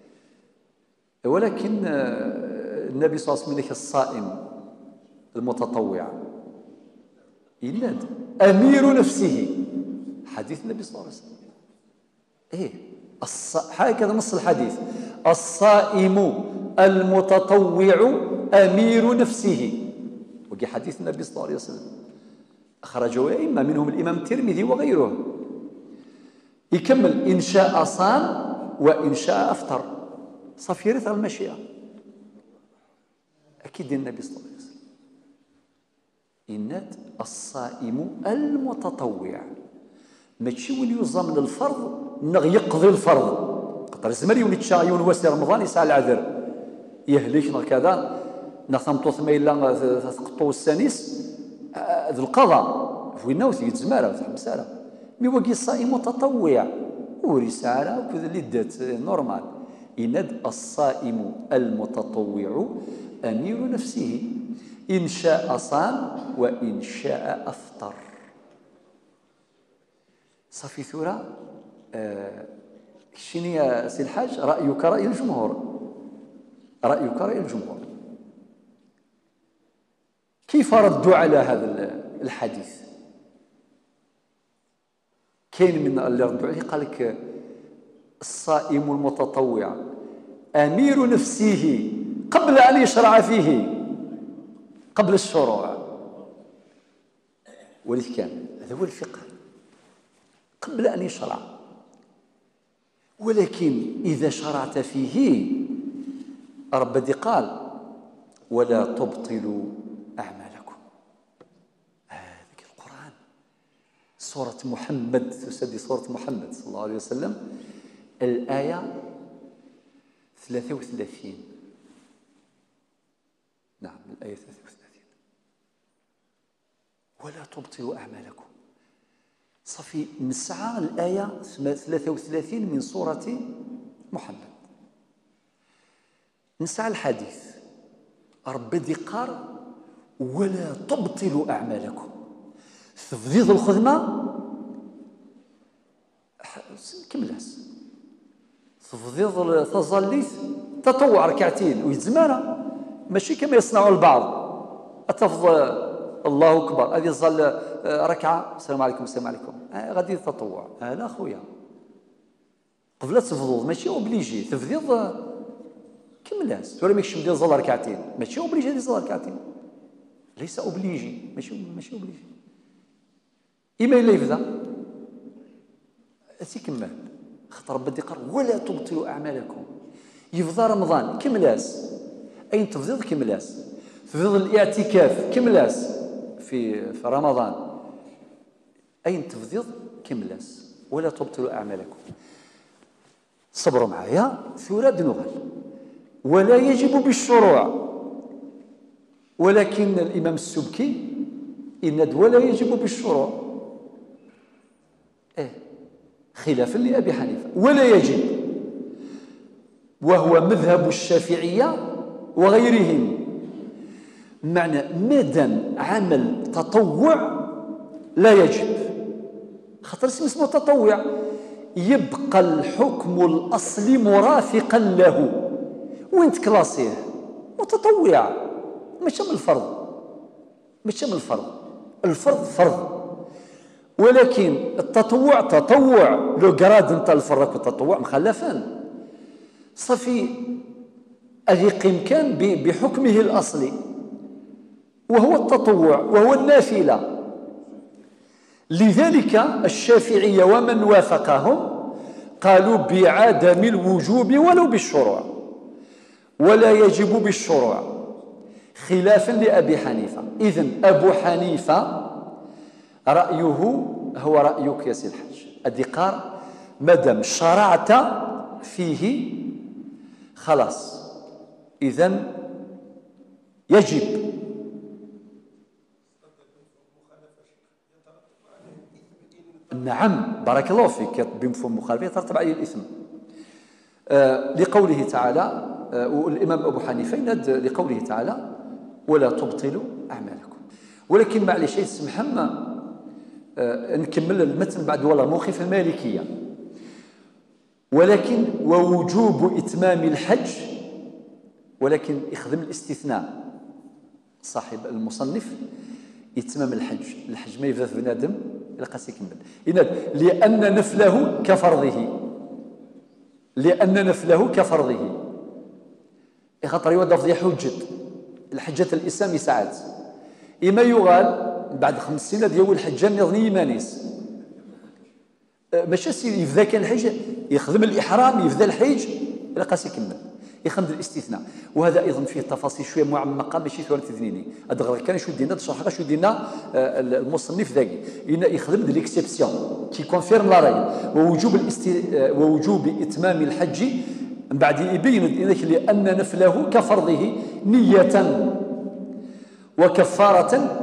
ولكن النبي صلى الله عليه وسلم الصائم المتطوع يناد أمير نفسه حديث النبي صلى الله عليه وسلم. هكذا نص الحديث الصائم المتطوع أمير نفسه، وقي حديث النبي صلى الله عليه وسلم أخرجه أئمة منهم الإمام الترمذي وغيره. يكمل إن شاء صام وإن شاء أفطر صافي يرث المشيئة. أكيد النبي صلى الله عليه وسلم إنات الصائم المتطوع ماشي ولي يوزم الفرض نغ يقضي الفرض قطر الزمر يولي تشايون واسي رمضان يسعى العذر يهلك نغ كذا نثمطوث ما إلا تقطو السانيس ذو القضاء فوين نوثي يتزمارة وتحمسارة مي وقي الصائم متطوع ورسالة وكذا اللي دات نورمال. إند الصائم المتطوع أمير نفسه إن شاء صام وإن شاء أفطر. صافي ثورة شنو يا سي الحاج رأيك رأي الجمهور رأيك رأي الجمهور كيف ردوا على هذا الحديث؟ كاين من اللي ردوا عليه قال لك الصائم المتطوع أمير نفسه قبل أن يشرع فيه قبل الشروع. ولذلك كان هذا هو الفقه قبل أن يشرع، ولكن إذا شرعت فيه ربي قال ولا تبطلوا أعمالكم. هذه القرآن سورة محمد تسدي سورة محمد صلى الله عليه وسلم الآية 33. نعم الآية 33 ولا تبطلوا أعمالكم. صافي نسعى الآية 33 من سورة محمد نسعى الحديث ربي ذكر ولا تبطلوا أعمالكم. تفضيض الخدمة كملاس تفضيض التظليث تطوع ركعتين ويتزمانة ماشي كما يصنع البعض أتفضل الله أكبر هذه ظل ركعة السلام عليكم السلام عليكم غادي تطوع لا خويا قبل تفضل ماشي اوبليجي تفضيض كملاس ولا ماكش مدير زال ركعتين ماشي اوبليجي دير زال ركعتين ليس اوبليجي ماشي اوبليجي اما الا يبدا تيكمل خاطر ربي قال ولا تبطلوا اعمالكم يفضى رمضان كملاس اين تفضيض كملاس تفضيض الاعتكاف كملاس في رمضان اين تفضيض كملاس ولا تبطلوا اعمالكم صبروا معايا ثورة نغل ولا يجب بالشروع ولكن الامام السبكي إن ولا يجب بالشروع خلافا لأبي حنيفة ولا يجب وهو مذهب الشافعية وغيرهم معنى مادام عمل تطوع لا يجب خاطر اسمه تطوع يبقى الحكم الأصلي مرافقا له وين تكلاسيه متطوع ماشي من الفرض ماشي من الفرض الفرض فرض ولكن التطوع تطوع لو كراد نتاع الفرق والتطوع مخلفان صافي أذيقيم كان بحكمه الأصلي وهو التطوع وهو النافلة لذلك الشافعية ومن وافقهم قالوا بعدم الوجوب ولو بالشروع ولا يجب بالشروع خلافا لأبي حنيفة إذن أبو حنيفة رأيه هو رأيك يا سي الحاج الدقار مادام شرعت فيه خلاص إذن يجب نعم بارك الله فيك بمفهوم مخالفة يترتب عليه الإثم لقوله تعالى والإمام أبو حنيفة يند لقوله تعالى ولا تبطلوا أعمالكم ولكن معليش يسمح نكمل المتن بعد والله موقف المالكية ولكن ووجوب إتمام الحج ولكن يخدم الاستثناء صاحب المصنف إتمام الحج ما يبدا في بنادم إلا قاس يكمل لأن نفله كفرضه خاطر يوضع في حجة الحجة الإسلام ساعات إما يغال بعد 5 سنين ديال الحجة نظني مانيس ماشي سير يفدا كان الحج يخدم الإحرام يفدا الحج إلا قاس يكمل يخدم الاستثناء وهذا ايضا فيه تفاصيل شويه معمقه ماشي ثوره تذنيني هذا كان شو دينا تشرح شو دينا المصنف ذاكي يخدم دي ليكسيبسيون كي كونفيرم لا ريغل ووجوب اتمام الحج من بعد يبين لان نفله كفرضه نيه وكفاره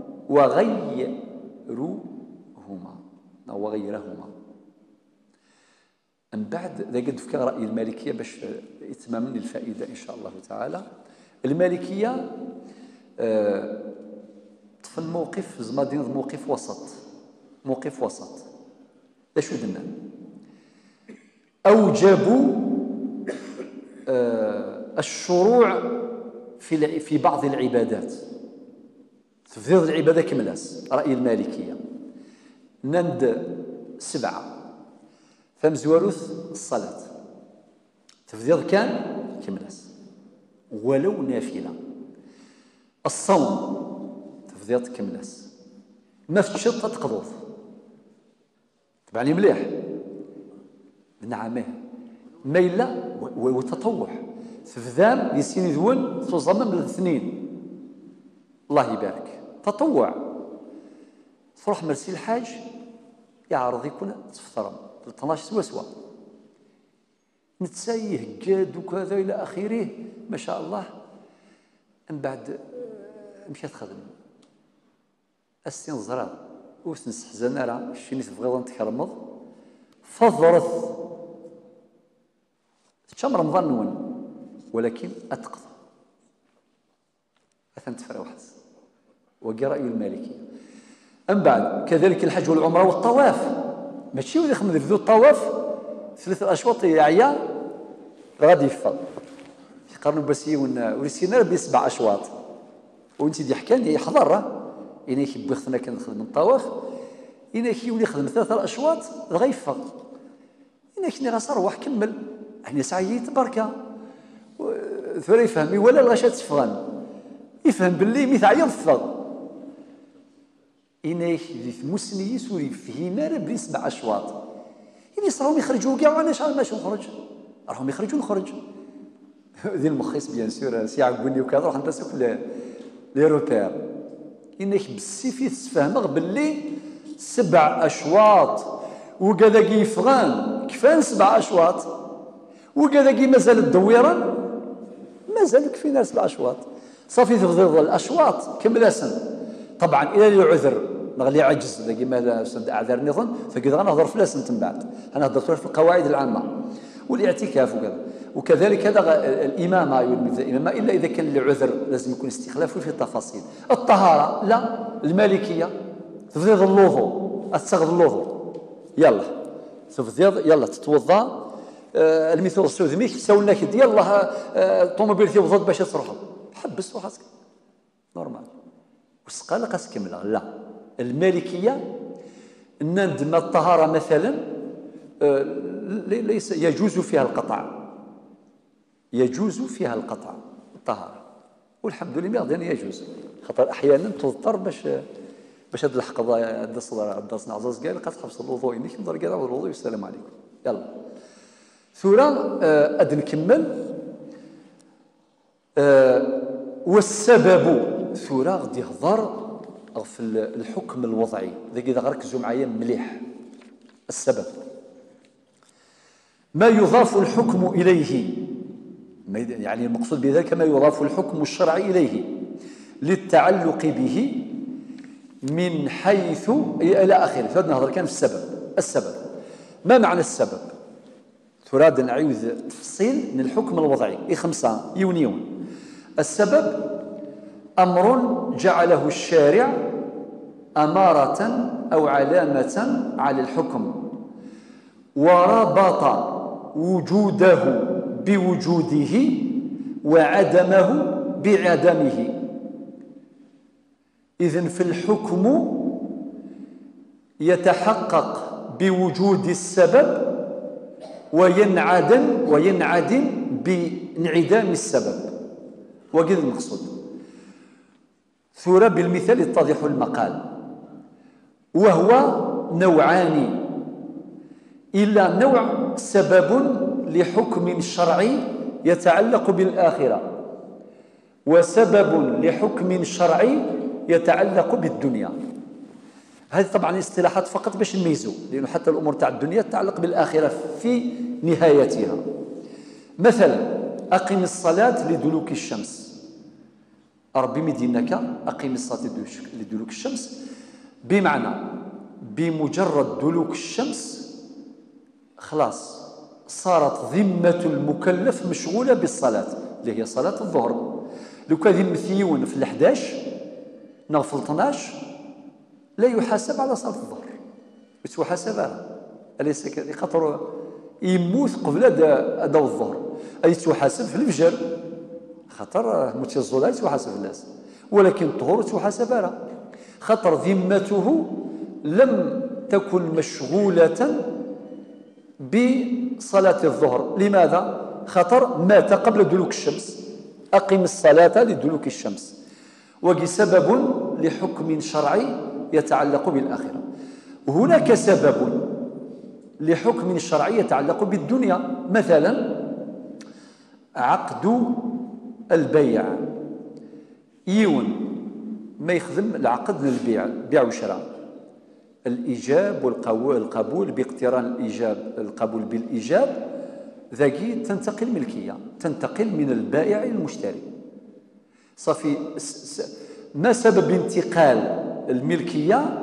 وغيرهما من بعد ذا قد فكر رأي المالكية باش إتماما للفائدة إن شاء الله تعالى المالكية طفل موقف زمادين موقف وسط اش ودنا أوجبوا الشروع في بعض العبادات تفضيل العبادة كملاس رأي المالكية نند 7 فمزوروث الصلاة تفضيل كان كملاس ولو نافلة الصوم تفضيل كملاس ما فتشط تقضوض تبعني مليح نعمه ميلة وتطوع تفذام يسين ذون تصمم الاثنين الله يبارك تطوع تروح مرسي الحاج يعرض يكون تفطر 12 سوا نتسايه قاد وكذا الى اخره ما شاء الله من بعد مشات تخدم السين زرار وتنسحزن راه شي تبغي نتكرمض فضرث شهر رمضان نون ولكن اتقضى مثلا تفرى واحد وقي رأي المالكي من بعد كذلك الحج والعمره والطواف ماشي ولا يخدم ذو الطواف 3 أشواط يعيا غادي يفضل يقارنوا بسي ورسينا ب7 أشواط وانت دي حكان يحضر راه انا كيبغي خصنا كنخدم الطواف انا كيولي يخدم 3 أشواط غيفضل إنك شني غاس روح كمل يعني سعيت بركة ثورة يفهم ولا الغاشات تفغان يفهم باللي ميت عيض الثغ إنك ذي مسني سوري فيه مالا بلي 7 أشواط يعني صراهم يخرجوا كاع وانا شحال ماشي نخرج راهم يخرجوا نخرج ذي المخيص بيان سور سي بني وكذا راح ندسو في لي روبير إنك بالسيف تفهمغ باللي 7 أشواط وكذا يفغان كفان 7 أشواط وكذا مازال الدويران مازال كفينا 7 أشواط صافي تفضل الأشواط كملاسن طبعا إلى العذر نغلي عجز ذاك ماذا سد أعذار نظن فكذا غنهضر في لاسن من بعد أنا هضرت في القواعد العامة والاعتكاف وكذا وكذلك هذا الإمامة الإمامة إلا إذا كان العذر لازم يكون استخلاف في التفاصيل الطهارة لا المالكية تفضيض الوضوء أستغض الوضوء يلا تفضيض يلا تتوضأ المثل السودمي سولنا كده يلا طوموبيل تيوضد باش تروحوا حبس وخاصك نورمال وسقال قاس كمله لا المالكيه ان الطهاره مثلا ليس يجوز فيها القطع يجوز فيها القطع الطهاره والحمد لله غادي يجوز خاطر احيانا تضطر باش هاد الحقبه هاد الصدر هاد الصنعزاز قال قد حبس الوضوء انك نضر كاع الوضوء والسلام عليكم يلا ثورة أد نكمل والسبب ثورة غادي يهضر في الحكم الوضعي ذاك إذا غركزوا معايا مليح السبب ما يضاف الحكم إليه يعني المقصود بذلك ما يضاف الحكم الشرعي إليه للتعلق به من حيث إلى آخره فهذا نهضر كان في السبب ما معنى السبب تراد نعيوز تفصيل من الحكم الوضعي 5 يونيون السبب أمر جعله الشارع أمارة أو علامة على الحكم وربط وجوده بوجوده وعدمه بعدمه إذن في الحكم يتحقق بوجود السبب وينعدم بانعدام السبب وقد المقصود ثورة بالمثال يتضح المقال وهو نوعان إلا نوع سبب لحكم شرعي يتعلق بالآخرة وسبب لحكم شرعي يتعلق بالدنيا هذه طبعا اصطلاحات فقط باش نميزوا لأنه حتى الأمور تاع الدنيا تتعلق بالآخرة في نهايتها مثلا أقم الصلاة لدلوك الشمس ربي مدينك أقم الصلاة لدلوك الشمس بمعنى بمجرد دلوك الشمس خلاص صارت ذمة المكلف مشغولة بالصلاة اللي هي صلاة الظهر لو كان مثيون في 11 نغفل 12 لا يحاسب على صلاة الظهر يتحاسب على أليس كذلك خاطر يموت قبل أداء الظهر أي تحاسب في الفجر خاطر موت الظهر تحاسب الناس ولكن الطهور تحاسب على خاطر ذمته لم تكن مشغولة بصلاة الظهر لماذا؟ خاطر مات قبل دلوك الشمس أقم الصلاة لدلوك الشمس وهي سبب لحكم شرعي يتعلق بالآخرة هناك سبب لحكم شرعي يتعلق بالدنيا مثلا عقد البيع يون ما يخدم العقد للبيع بيع وشراء الإيجاب والقبول باقتران القبول بالإيجاب ذاكي تنتقل الملكية تنتقل من البائع إلى المشتري صافي ما سبب انتقال الملكية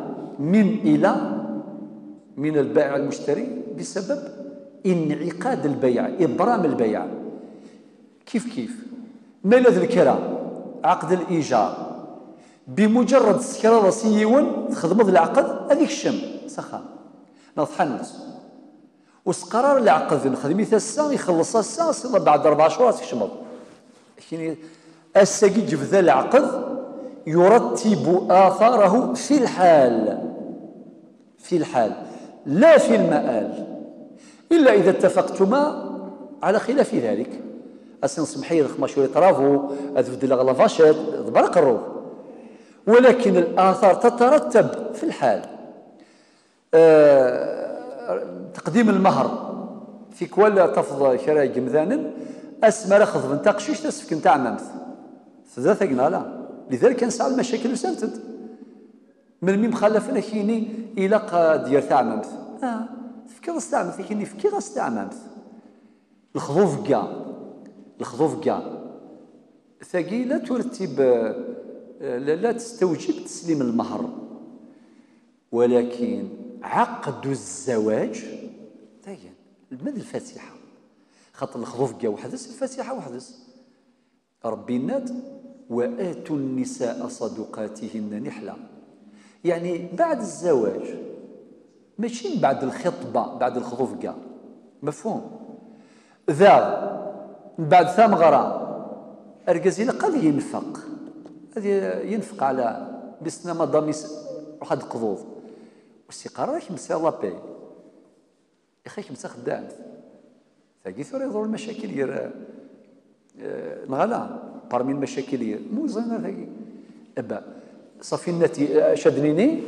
من البائع المشتري بسبب انعقاد البيع إبرام البيع كيف ماذا الكراء عقد الإيجار بمجرد السكرة راسيون تخدم العقد هذيك الشم سخان نضحى وسقرار العقد نخدم الساعة يخلصها الساعة بعد 4 شهور تكشمض يعني الساقي جبذا العقد يرتب آثاره في الحال لا في المآل إلا إذا اتفقتما على خلاف ذلك. أسنصبحي الخماشوري طرافو أتبدل غلافاشات ضبرق الروح، ولكن الآثار تترتب في الحال. تقديم المهر في كل تفض شراي جمذان أسمر أخذ من تقشيش تسفك نتاع ممث ذات لا، لذلك نسعى المشاكل وسنتد من ميم خلفنا كيني إلى ديال تاع ممث فكي استعمل كيني فكي غاستعمل الخضوف كاع ثقي لا ترتب لا تستوجب تسليم المهر، ولكن عقد الزواج تاين المد الفاتحة خاطر الخضوف كاع وحدث الفاتحة وحدث ربي ناد وآتوا النساء صدقاتهن نحلة، يعني بعد الزواج ماشي بعد الخطبة بعد الخطوف كاع مفهوم ذا بعد ثمغرة أرجزينا قال ينفق هذه ينفق على بسنا ما ضميس واحد القضوض واستقرار راك مسا الله باي يخيك مسا خدام ثاقي ثوري يضروا المشاكل ير نغلا بارمي المشاكل مو زينة ثاقي أبا صافي النتي شدنيني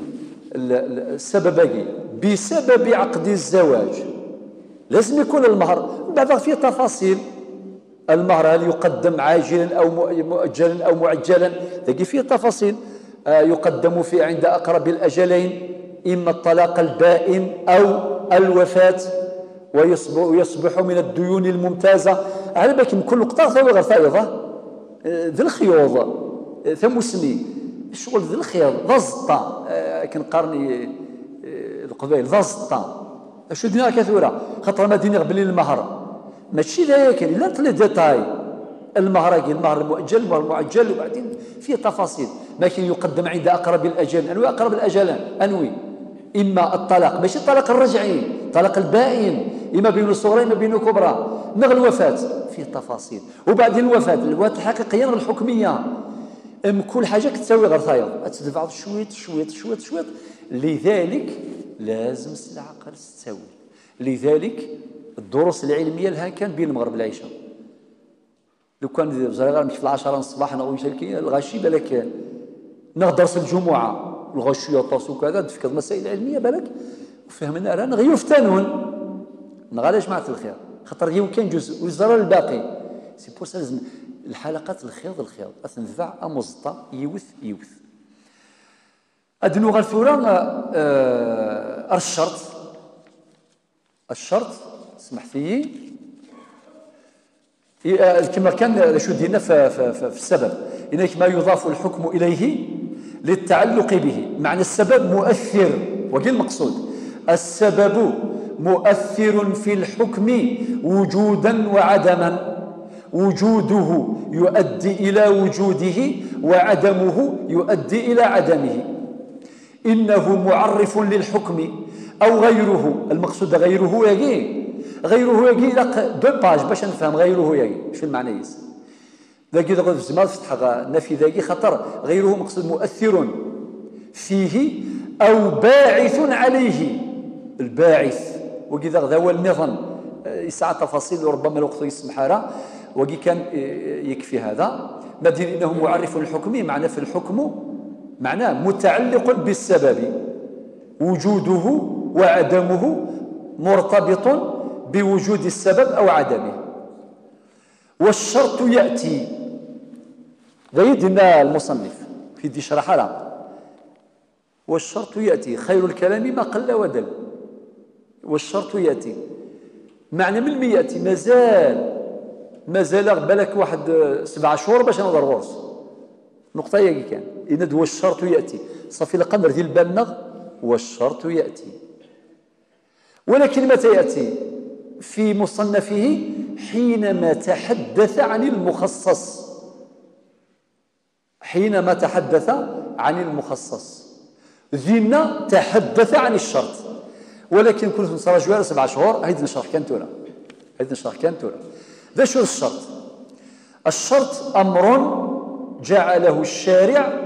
السبب بسبب عقد الزواج لازم يكون المهر. بعد فيه تفاصيل المهر هل يقدم عاجلا أو مؤجلا أو معجلا تجي فيه تفاصيل. يقدم في عند أقرب الأجلين إما الطلاق البائن أو الوفاة ويصبح من الديون الممتازة على بالك كل نقطة ثوي غير ثايضة ذي الخيوض ثمسني الشغل ذي الخيوض ذا الزطة كنقارني القبائل ذا الزطة شو دينا كثورة خاطر ما ديني قبل المهر ماشي ذا كاين لا تلي ديتاي المهر المؤجل المهر المعجل وبعدين فيه تفاصيل لكن يقدم عند اقرب الاجل انوي اقرب الاجل انوي اما الطلاق ماشي الطلاق الرجعي الطلاق البائن اما بين الصغرى اما بين الكبرى نغ الوفاه فيه تفاصيل وبعدين الوفاه الحقيقيه الحكميه كل حاجه كتساوي غير ثايض تدفع شويط لذلك لازم العقل تستوي. لذلك الدروس العلميه لها كان بين المغرب والعشاء لو كان زريغه مش في 10 الصباح انا ويشاركي الغاشي بالك نهدرس الجمعه الغاشي يطاس وكذا تفكر مسائل علميه بالك وفهمنا رانا غير يفتنون نغالا جماعه الخير خاطر غير كان جزء والزرار الباقي سي بور سا لازم الحلقات الخيض اثنفع امزطه يوث أدنو غالثورة الشرط سمح فيه كما كان شو دينا في السبب إنك ما يضاف الحكم إليه للتعلق به معنى السبب مؤثر وقيل المقصود السبب مؤثر في الحكم وجودا وعدما وجوده يؤدي إلى وجوده وعدمه يؤدي إلى عدمه إنه معرف للحكم أو غيره المقصود غيره يجي دو باج باش نفهم غيره يجي شو المعنى يس ذاكي دغ في الزمان فتح نفي ذاكي خطر غيره مقصود مؤثر فيه أو باعث عليه الباعث وكذا ذا هو النظام يسعى تفاصيل وربما الوقت يسمح لها وكي كان يكفي هذا مدين إنه معرف للحكم معنى في الحكم معناه متعلق بالسبب وجوده وعدمه مرتبط بوجود السبب أو عدمه. والشرط يأتي غيدنا المصنف في دي شرح لها والشرط يأتي خير الكلام ما قل ودل والشرط يأتي معنى من يأتي مازال بالك واحد 7 شهور باش نهضر غرس نقطة هي كان إن والشرط يأتي صافي القمر ديال البالغ والشرط يأتي ولكن متى يأتي في مصنفه حينما تحدث عن المخصص ذينا تحدث عن الشرط ولكن كنت نصرى جوار 7 شهور هيد نشرح كان تورا ذا شو الشرط؟ الشرط أمر جعله الشارع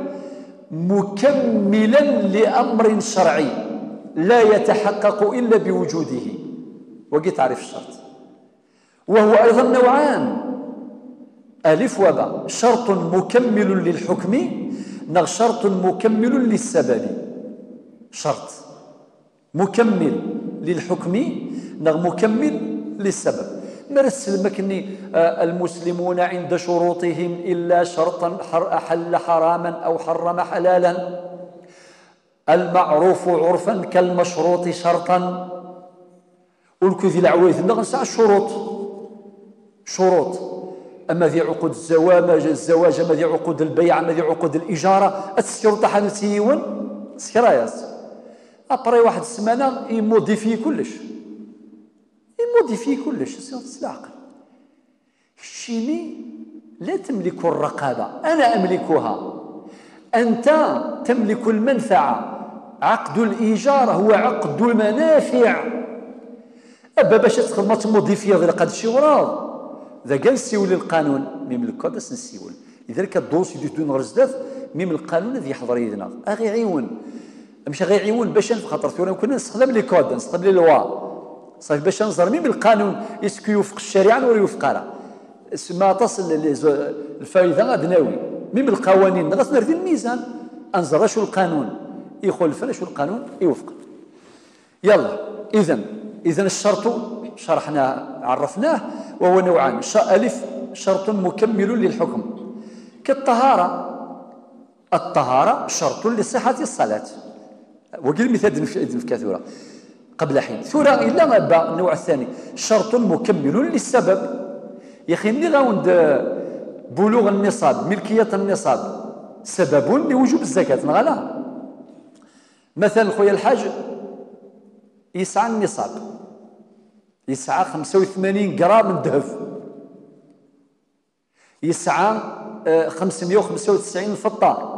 مكملا لأمر شرعي لا يتحقق إلا بوجوده وكي تعريف الشرط، وهو أيضا نوعان: ألف وباء. شرط مكمل للحكم نغ شرط مكمل للسبب. شرط مكمل للحكم نغ مكمل للسبب. مرسل مكني المسلمون عند شروطهم إلا شرطا أحل حراما أو حرم حلالا، المعروف عرفا كالمشروط شرطا. والكذي العويث نغنسع الشروط شروط. أما ذي عقود الزواج أما ذي عقود البيع أما ذي عقود الإجارة الشروط حنسيون سكرايات أبري واحد السمانة يموديفي كلش العقل. الشيني لا تملك الرقابة، أنا أملكها، أنت تملك المنفعة. عقد الإيجار هو عقد المنافع. أبا باش تخدم تموديفي هذا قد شي وراض ذا كان نسيول القانون ميم الكود نسيول. لذلك الدوسي دون غرزداف ميم القانون ذي يحضر يدنا أغي عيون مش غير عيون باش خاطر ثورا كنا نستخدم لي كود نستخدم لي لوا صافي باش نزر ميم القانون يسكو يوفق الشريعة ولا يوفقها. ما تصل الفائدة غادناوي ميم القوانين غتنرد الميزان انزر شو القانون يخلف شو القانون يوفق. يلا إذن الشرط شرحناه عرفناه وهو نوعان: ألف شرط مكمل للحكم كالطهارة. الطهارة شرط لصحة الصلاة. وقيل مثال في كثورة قبل حين ثورة إلا أبا النوع الثاني شرط مكمل للسبب. يا أخي ملي غاوند بلوغ النصاب ملكية النصاب سبب لوجوب الزكاة نغالا. مثلا خويا الحاج يسعى النصاب، يسعى 85 غرام من الذهب، يسعى 595 فطار.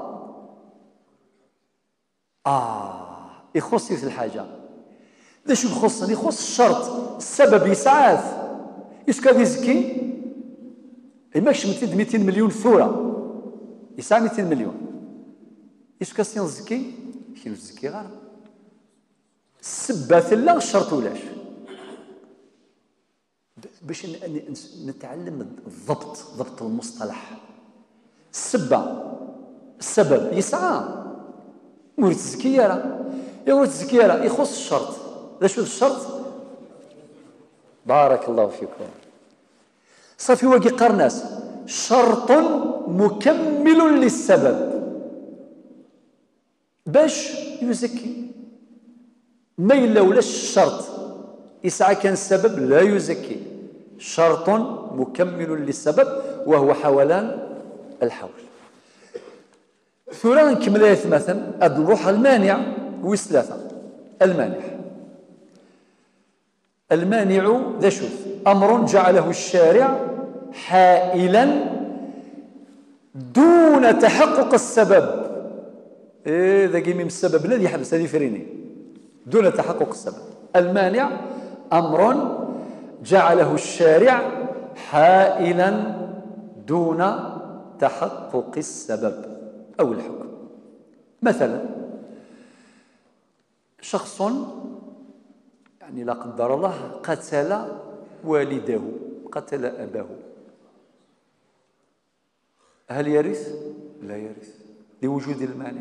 يخص في الحاجة ليش يخصني؟ يخص الشرط السبب يسعى يسكا يزكي ماكش 200 مليون ثورة يسعى 200 مليون يسكا سين زكي كيلو زكي غير السبة لا الشرط ولاش باش نتعلم ضبط المصطلح. السبب يسعى وريت الزكية وريت الزكية يخص الشرط. شو الشرط؟ بارك الله فيكم. صافي واقي قرناس شرط مكمل للسبب باش يزكي. ما إلا ولاش الشرط يسعى كان السبب لا يزكي. شرط مكمل للسبب وهو حولان الحول. ثورة نكمل مثلا نروح المانع وثلاثة. المانع ذا شوف أمر جعله الشارع حائلا دون تحقق السبب. ذا قيمي السبب الذي يحبس هذه فريني دون تحقق السبب. المانع أمر جعله الشارع حائلا دون تحقق السبب أو الحكم. مثلا شخص يعني لا قدر الله قتل والده، قتل أباه، هل يرث؟ لا يرث لوجود المانع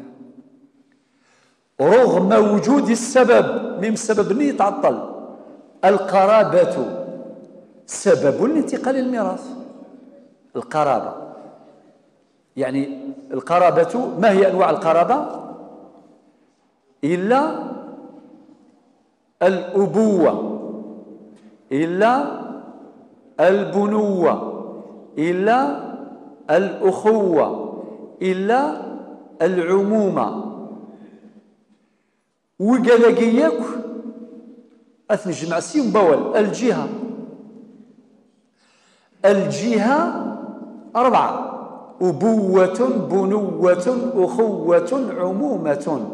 رغم وجود السبب. من سبب يتعطل. القرابة سبب لانتقال الميراث. القرابة يعني القرابة ما هي أنواع القرابة؟ إلا الأبوة إلا البنوة إلا الأخوة إلا العمومة. وقالقياك أثنجمع سيم بول الجهة 4: أبوة بنوة أخوة عمومة.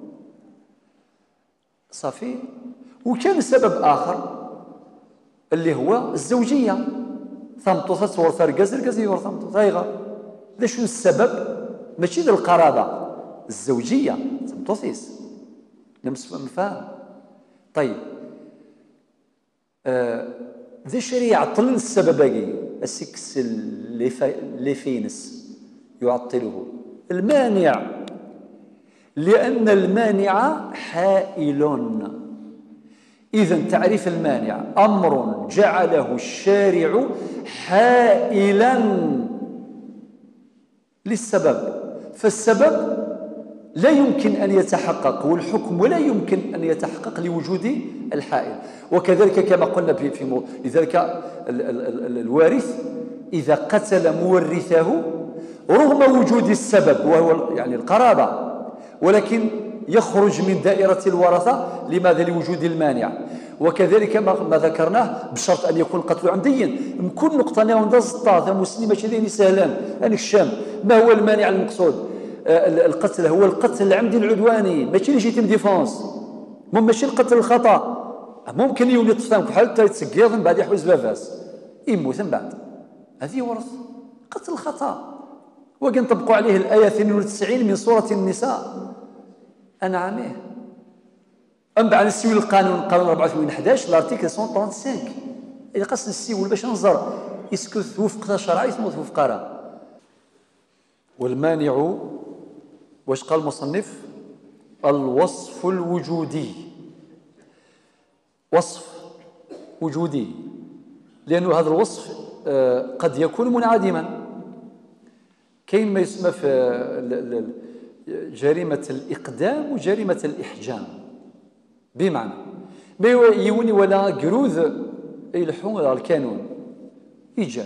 صافي. وكان سبب آخر اللي هو الزوجية. ثمطوثة تصور ركز يورث ثمطوثة غير ذا شو السبب؟ ماشي ذا القرابة، الزوجية ثمطوثيس نفهم. طيب ذي الشريعة يعطل السبب باقي السكس اللي فينس يعطله المانع، لأن المانع حائل. إذن تعريف المانع أمر جعله الشارع حائلا للسبب، فالسبب لا يمكن أن يتحقق والحكم لا يمكن أن يتحقق لوجود الحائل. وكذلك كما قلنا لذلك الوارث إذا قتل مورثه رغم وجود السبب وهو يعني القرابة، ولكن يخرج من دائرة الورثة. لماذا؟ لوجود المانع. وكذلك ما ذكرناه بشرط أن يكون القتل عمديا. يمكن نقتنع عند السلطة مسلمة شديد سهلان أن الشام. ما هو المانع المقصود؟ القتل هو القتل العمدي العدواني، ماشي ليجيتيم ديفونس، ماشي القتل الخطأ. ممكن يولي الطفل حتى يتسقيض من بعد يحوز بافاس يموت من بعد، هذه ورث قتل الخطأ. وكنطبقوا عليه الآية 92 من سورة النساء أنعامه. أم بعد نسيو القانون 84/11 لارتيكل 135 إذا قصد نسيو باش ننظر اسكو توفق شرعي ثم توفق راه. والمانع واش قال المصنف؟ الوصف الوجودي، وصف وجودي، لأن هذا الوصف قد يكون منعدما. كاين ما يسمى في جريمة الإقدام وجريمة الإحجام، بمعنى ما يوني ولا قروذ يلحون على القانون إيجاز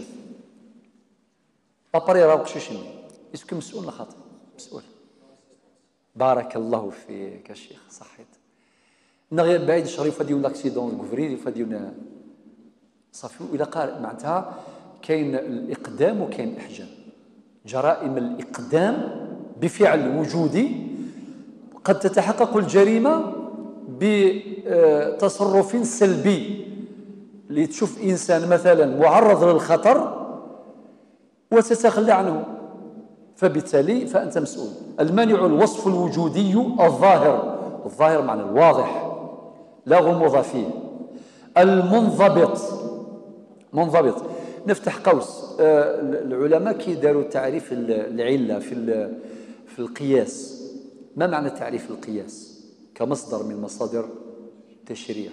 أبري راه قشيشني اسكو مسؤول ولا خاطئ؟ مسؤول. بارك الله فيك يا شيخ، صحيت. نغير بعيد شريف ديال لاكسيدون كوفري ديال صافي الى قال معناتها كاين الإقدام وكاين الإحجام. جرائم الإقدام بفعل وجودي قد تتحقق الجريمة بتصرف سلبي، لتشوف إنسان مثلا معرض للخطر وتتخلى عنه، فبالتالي فأنت مسؤول. المانع الوصف الوجودي الظاهر، الظاهر معنى الواضح لا غموض فيه. المنضبط، منضبط. نفتح قوس، العلماء كي داروا تعريف العلة في القياس. ما معنى تعريف القياس كمصدر من مصادر التشريع؟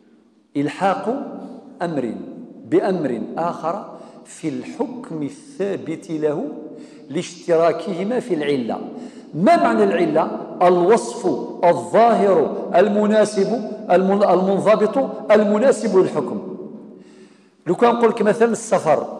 إلحاق أمر بأمر آخر في الحكم الثابت له لاشتراكهما في العلة. ما معنى العلة؟ الوصف الظاهر المناسب المنضبط المناسب للحكم. لو كان نقول لك مثلا السفر،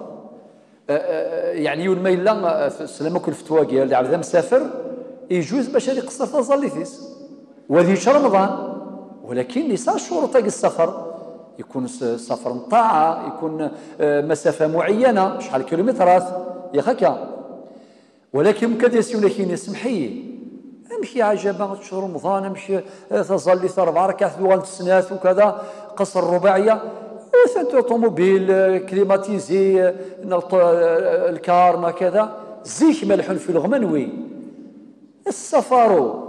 يعني يولما إلا سلام كل فتوى ديال اللي عبدا مسافر يجوز باش يقصر في ظليثيس وذي رمضان، ولكن ليس شروط تاع السفر. يكون السفر طاعة، يكون مسافة معينة، شحال كيلومترات يا هكا. ولكن ممكن يسيونا كاين يسمحي امشي عجبا شهر رمضان، امشي تصلي 4 ركعات في السنات وكذا، قصر رباعية، اوتوموبيل كليماتيزي، الكار كذا، زيك ملحون في الغمنوي. السفر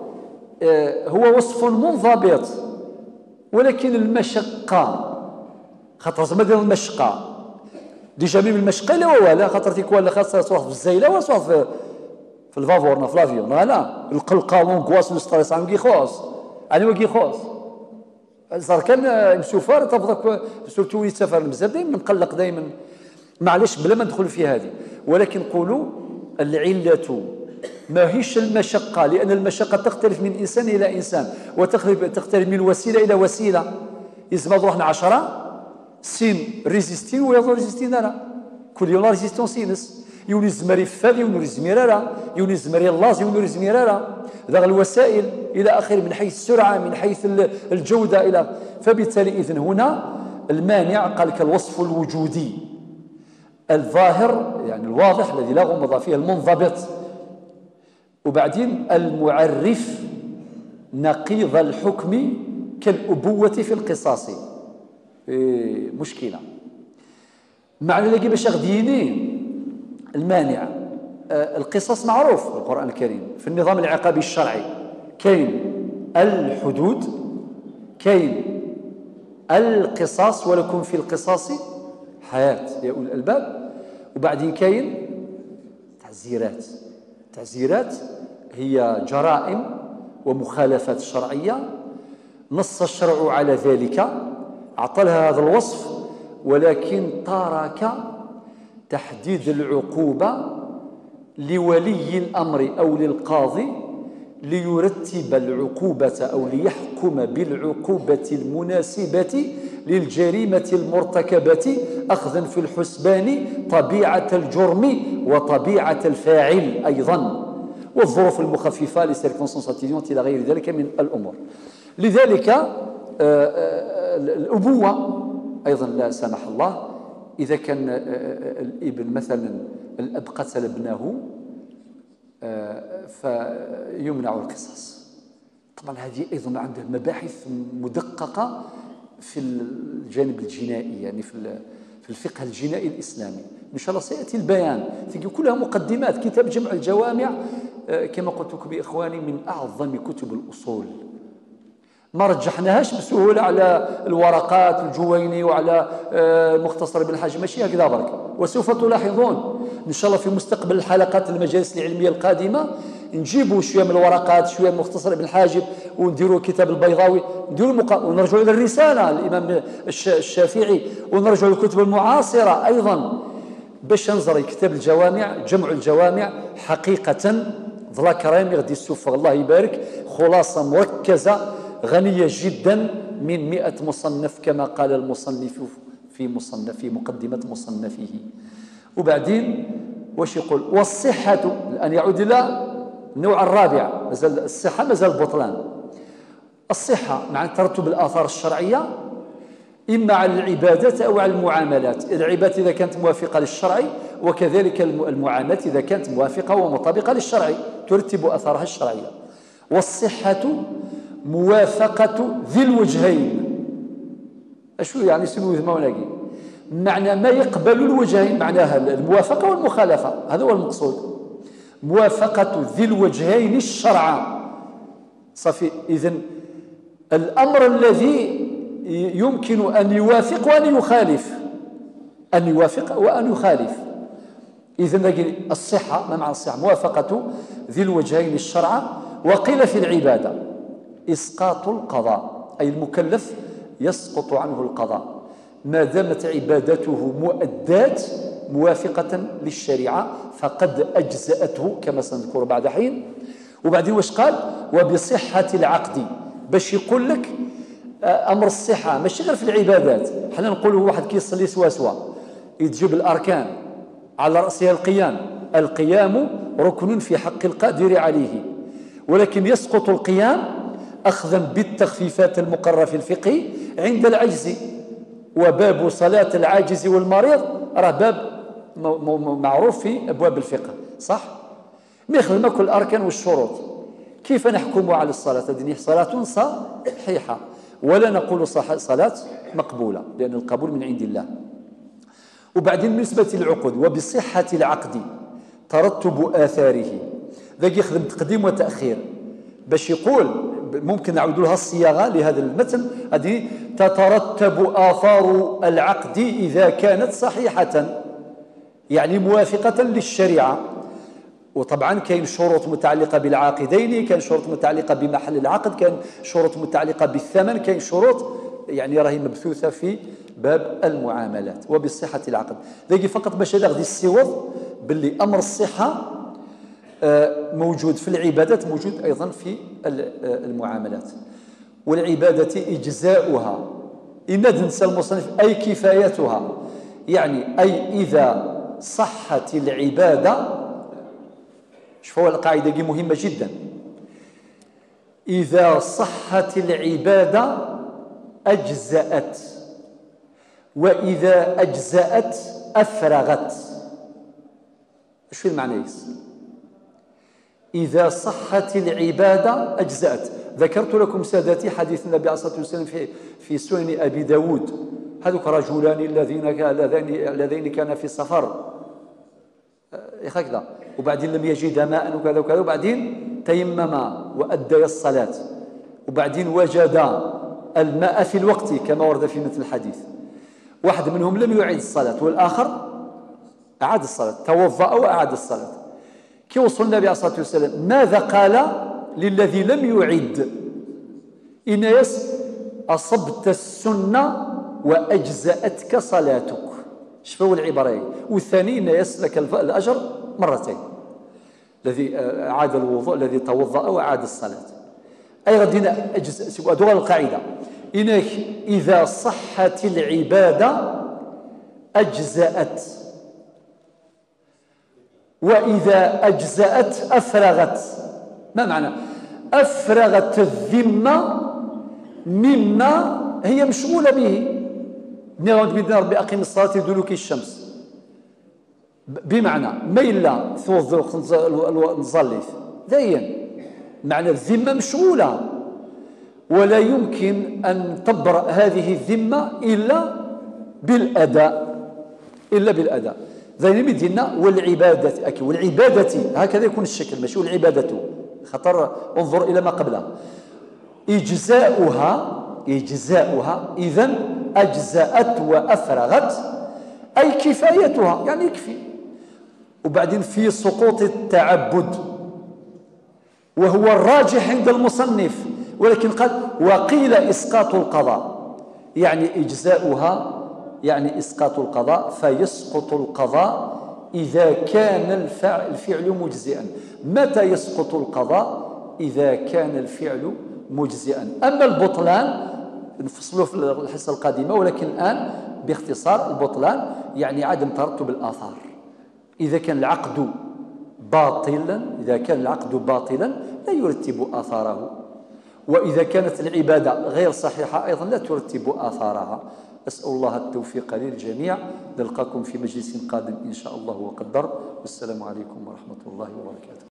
هو وصف منضبط، ولكن المشقة خاطر زعما ديال المشقة ديجا ميم المشقة لا ولا خاطر تيكون لا خاصها تروح في الزايلة ولا تروح في الفافور في لافيون، لا القلقة لونكواس والستريس عم كيخوص يعني كيخوص. صار كان مسوفر تفضل سورتو يسافر بزاف دائما مقلق دائما، معليش بلا ما ندخل في هذه. ولكن نقولوا العلة ماهيش المشقة، لأن المشقة تختلف من إنسان إلى إنسان وتختلف من وسيلة إلى وسيلة. يزعما روحنا 10 سين ريزيستين ويظل ريزيستين أنا كل يوم ريزيستون سينس يولي الزمري فاذي يولي زميرارا يولي الزمري اللاز يولي زميرارا ذا الوسائل إلى آخره من حيث السرعة من حيث الجودة إلى. فبالتالي إذن هنا المانع قال كالوصف الوجودي الظاهر يعني الواضح الذي لا غمض فيه المنضبط. وبعدين المعرف نقيض الحكم كالأبوة في القصاص. مشكلة معنى لقي باش غديني المانع. القصاص معروف في القرآن الكريم في النظام العقابي الشرعي، كاين الحدود، كاين القصاص ولكم في القصاص حياة يا أولي الألباب. وبعدين كاين تعزيرات. تعزيرات هي جرائم ومخالفات شرعية نص الشرع على ذلك، أعطى لها هذا الوصف، ولكن ترك تحديد العقوبة لولي الأمر أو للقاضي ليرتب العقوبة أو ليحكم بالعقوبة المناسبة للجريمة المرتكبة، أخذا في الحسبان طبيعة الجرم وطبيعة الفاعل أيضا والظروف المخففة لسيركونسانس إلى غير ذلك من الأمور. لذلك الأبوة أيضا لا سمح الله، إذا كان الابن مثلا الأب قتل ابنه فيمنع القصاص. طبعا هذه أيضا عندها مباحث مدققة في الجانب الجنائي، يعني في الفقه الجنائي الإسلامي، إن شاء الله سيأتي البيان. كلها مقدمات. كتاب جمع الجوامع كما قلت لكم إخواني من أعظم كتب الأصول، ما رجحناهاش بسهولة على الورقات الجويني وعلى مختصر ابن الحاج، ماشي هكذا برك. وسوف تلاحظون إن شاء الله في مستقبل الحلقات المجالس العلمية القادمة نجيبوا شوية من الورقات، شوية من مختصر ابن الحاجب، ونديروا كتاب البيضاوي، ونرجعوا إلى الرسالة الإمام الشافعي، ونرجعوا للكتب المعاصرة أيضا باش نزري كتاب الجوامع. جمع الجوامع حقيقة ظلا كرامي غدي السفر الله يبارك، خلاصة مركزة غنية جدا من 100 مصنف كما قال المصنف في مقدمة مصنفه. وبعدين واش يقول؟ والصحة الآن يعود إلى النوع الرابع، مازال الصحة مازال البطلان. الصحة مع ترتب الآثار الشرعية إما على العبادات أو على المعاملات. العبادات إذا كانت موافقة للشرع، وكذلك المعاملات إذا كانت موافقة ومطابقة للشرع ترتب أثارها الشرعية. والصحة موافقة ذي الوجهين. أشو يعني سنو ذموناكي؟ معنى ما يقبل الوجهين، معناها الموافقة والمخالفة، هذا هو المقصود. موافقة ذي الوجهين الشرع صافي. إذن الأمر الذي يمكن أن يوافق وأن يخالف، أن يوافق وأن يخالف. إذن الصحة، ما معنى الصحة؟ موافقة ذي الوجهين الشرع. وقيل في العبادة إسقاط القضاء، أي المكلف يسقط عنه القضاء ما دامت عبادته مؤدات موافقة للشريعة فقد أجزأته كما سنذكر بعد حين. وبعدين واش قال؟ وبصحة العقد، باش يقول لك أمر الصحة ماشي غير في العبادات. حنا نقولوا واحد كيصلي سوا يتجيب الأركان على رأسها القيام. القيام ركن في حق القادر عليه، ولكن يسقط القيام أخذا بالتخفيفات المقررة في الفقه عند العجز. وباب صلاة العاجز والمريض راه باب معروف في أبواب الفقه، صح؟ ما يخدم كل الأركان والشروط. كيف نحكم على الصلاة؟ هذه صلاة صحيحة، ولا نقول صلاة مقبولة، لأن القبول من عند الله. وبعدين بالنسبة للعقود، وبصحة العقد ترتب آثاره. ذاك يخدم تقديم وتأخير باش يقول، ممكن نعود لها الصياغة لهذا المتن. هذه تترتب آثار العقد إذا كانت صحيحة، يعني موافقة للشريعة. وطبعا كاين شروط متعلقة بالعاقدين، كاين شروط متعلقة بمحل العقد، كاين شروط متعلقة بالثمن، كاين شروط يعني راهي مبثوثة في باب المعاملات. وبصحة العقد ذاك فقط باش غادي السيوض باللي أمر الصحة موجود في العبادات، موجود أيضا في المعاملات. والعبادة إجزاؤها إن ننسى المصنف أي كفايتها، يعني أي إذا صحت العبادة. شوفوا القاعدة دي مهمة جدا. إذا صحت العبادة أجزأت، وإذا أجزأت أفرغت. شو المعنى؟ إذا صحت العبادة أجزأت. ذكرت لكم سادتي حديث النبي عليه الصلاة والسلام في سنن أبي داود، هذوك رجلان اللذين كان في سفر هكذا، وبعدين لم يجد ماء وكذا وكذا، وبعدين تيمما وأدى الصلاة، وبعدين وجد الماء في الوقت كما ورد في مثل الحديث. واحد منهم لم يعيد الصلاة والآخر أعاد الصلاة، توضأ وأعاد الصلاة. كي وصل النبي عليه الصلاة والسلام ماذا قال للذي لم يعد؟ إناس أصبت السنة وأجزأتك صلاتك. شفوا العبارة. والثاني إناس لك الأجر مرتين، الذي أعاد الوضوء، الذي توضأ وأعاد الصلاة. أي غدينا أجزاء دغ القاعدة إنك إذا صحت العبادة أجزأت، وإذا أجزأت أفرغت. ما معنى أفرغت الذمة مما هي مشغولة به؟ نعود بدنا ربي أقيم الصلاة لدلوك الشمس، بمعنى ما إلا توضأ نصلي ذين معنى الذمة مشغولة، ولا يمكن أن تبرأ هذه الذمة إلا بالأداء، إلا بالأداء. ذي مدينة والعبادة أكي، والعبادة هكذا يكون الشكل، ماشي والعبادة، خطر انظر إلى ما قبلها. إجزاؤها إذن أجزأت وأفرغت، أي كفايتها يعني يكفي. وبعدين في سقوط التعبد، وهو الراجح عند المصنف، ولكن قال وقيل إسقاط القضاء، يعني إجزاؤها يعني إسقاط القضاء، فيسقط القضاء إذا كان الفعل مجزئا. متى يسقط القضاء؟ إذا كان الفعل مجزئا. أما البطلان نفصله في الحصة القادمة، ولكن الآن باختصار البطلان يعني عدم ترتب الآثار. إذا كان العقد باطلا لا يرتب آثاره، وإذا كانت العبادة غير صحيحة أيضا لا ترتب آثارها. أسأل الله التوفيق للجميع. نلقاكم في مجلس قادم إن شاء الله وقدر. والسلام عليكم ورحمة الله وبركاته.